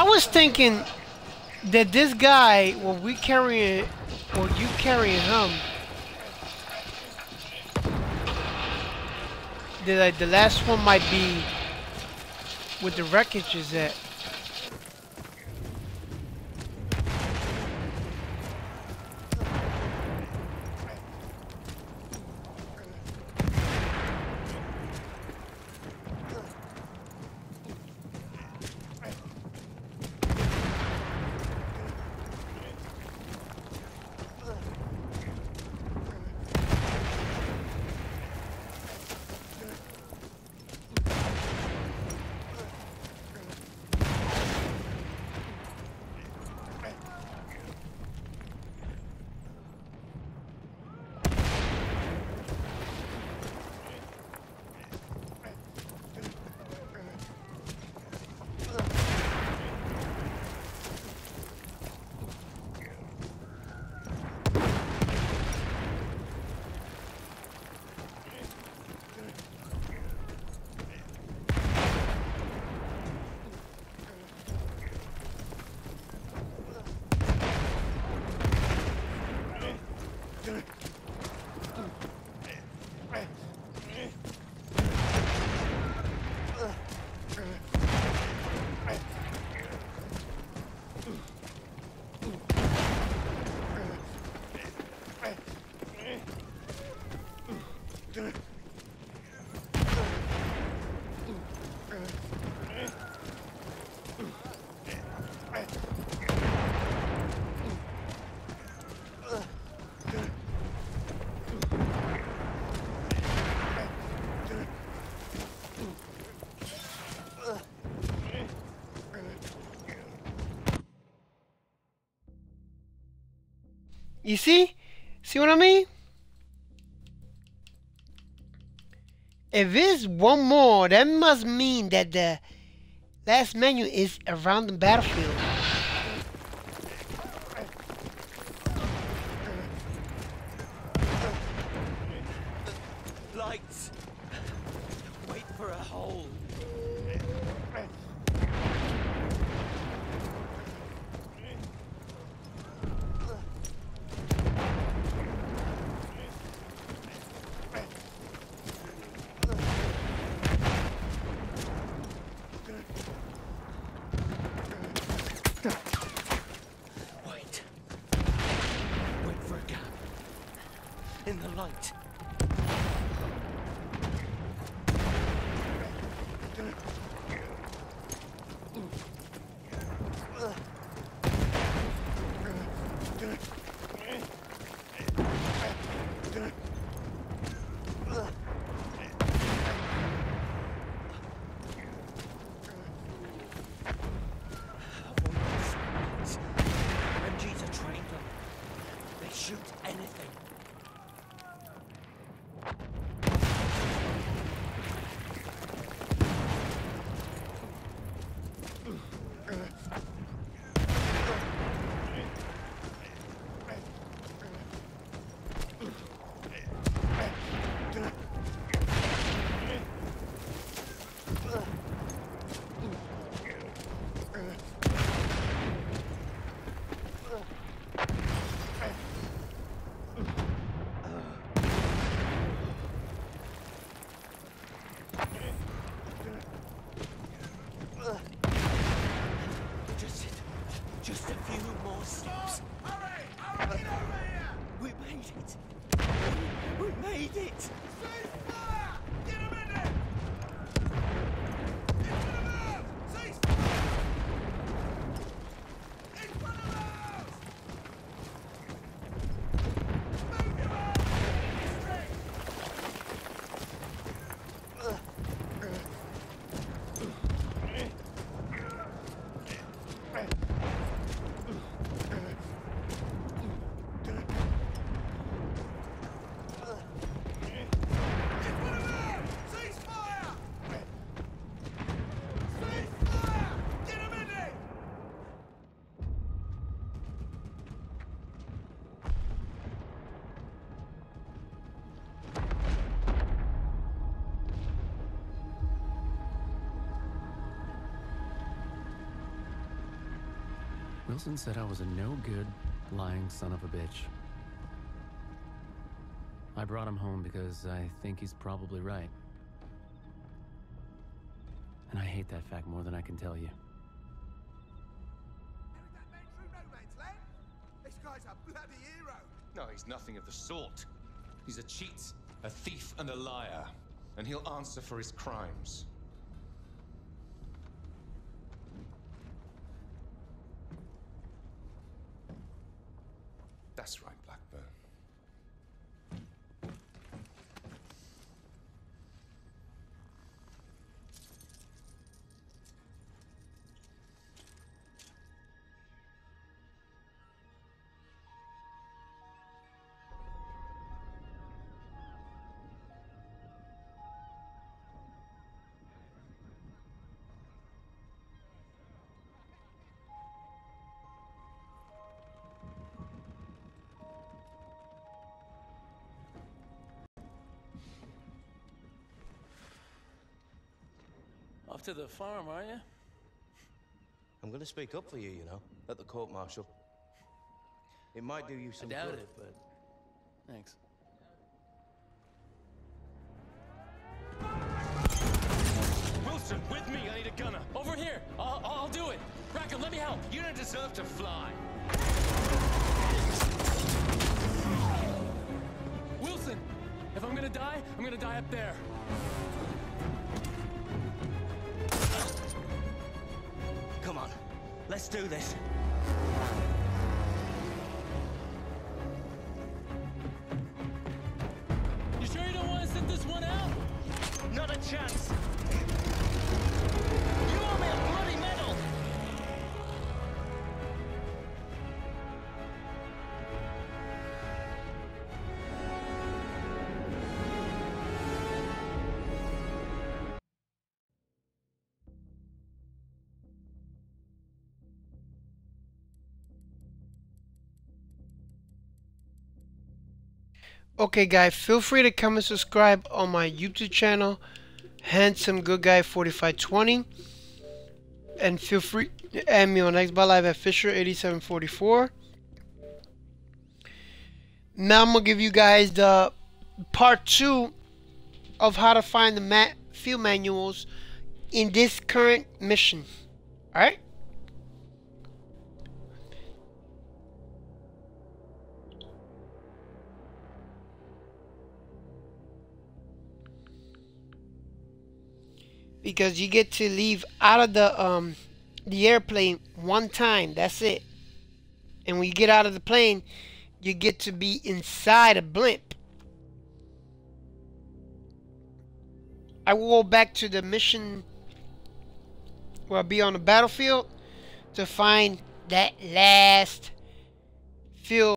I was thinking that this guy, or you carrying him, that like the last one might be where the wreckage is at. You see? See what I mean? If there's one more, that must mean that the last menu is around the battlefield. Lights. Wait for a hole. Wait for a gap in the light. MGs are trained on it. They shoot anything. Just a few more steps. Hurry! Hurry! Get over here! We made it. We made it. Ceasefire! Get him in there! In front of us! Ceasefire! In front of us! Move your arms! Straight! In front Wilson said I was a no-good, lying son of a bitch. I brought him home because I think he's probably right. And I hate that fact more than I can tell you. Carried that man through no man's land? This guy's a bloody hero. No, he's nothing of the sort. He's a cheat, a thief, and a liar. And he'll answer for his crimes. That's right, Blackburn. Off to the farm, are you? I'm gonna speak up for you, you know, at the court-martial. It might do you some good. I doubt it, but thanks. Wilson, with me, I need a gunner. Over here! I'll do it! Bracken, let me help! You don't deserve to fly. Wilson! If I'm gonna die up there. Come on, let's do this. You sure you don't want to sit this one out? Not a chance. You owe me a bloody medal. Okay guys, feel free to come and subscribe on my YouTube channel, Handsome Good Guy 4520, and feel free to add me on Xbox Live at Fisher8744. Now I'm gonna give you guys the part 2 of how to find the field manuals in this current mission. Alright? Because you get to leave out of the airplane one time. That's it. And when you get out of the plane, you get to be inside a blimp. I will go back to the mission where I'll be on the battlefield to find that last field.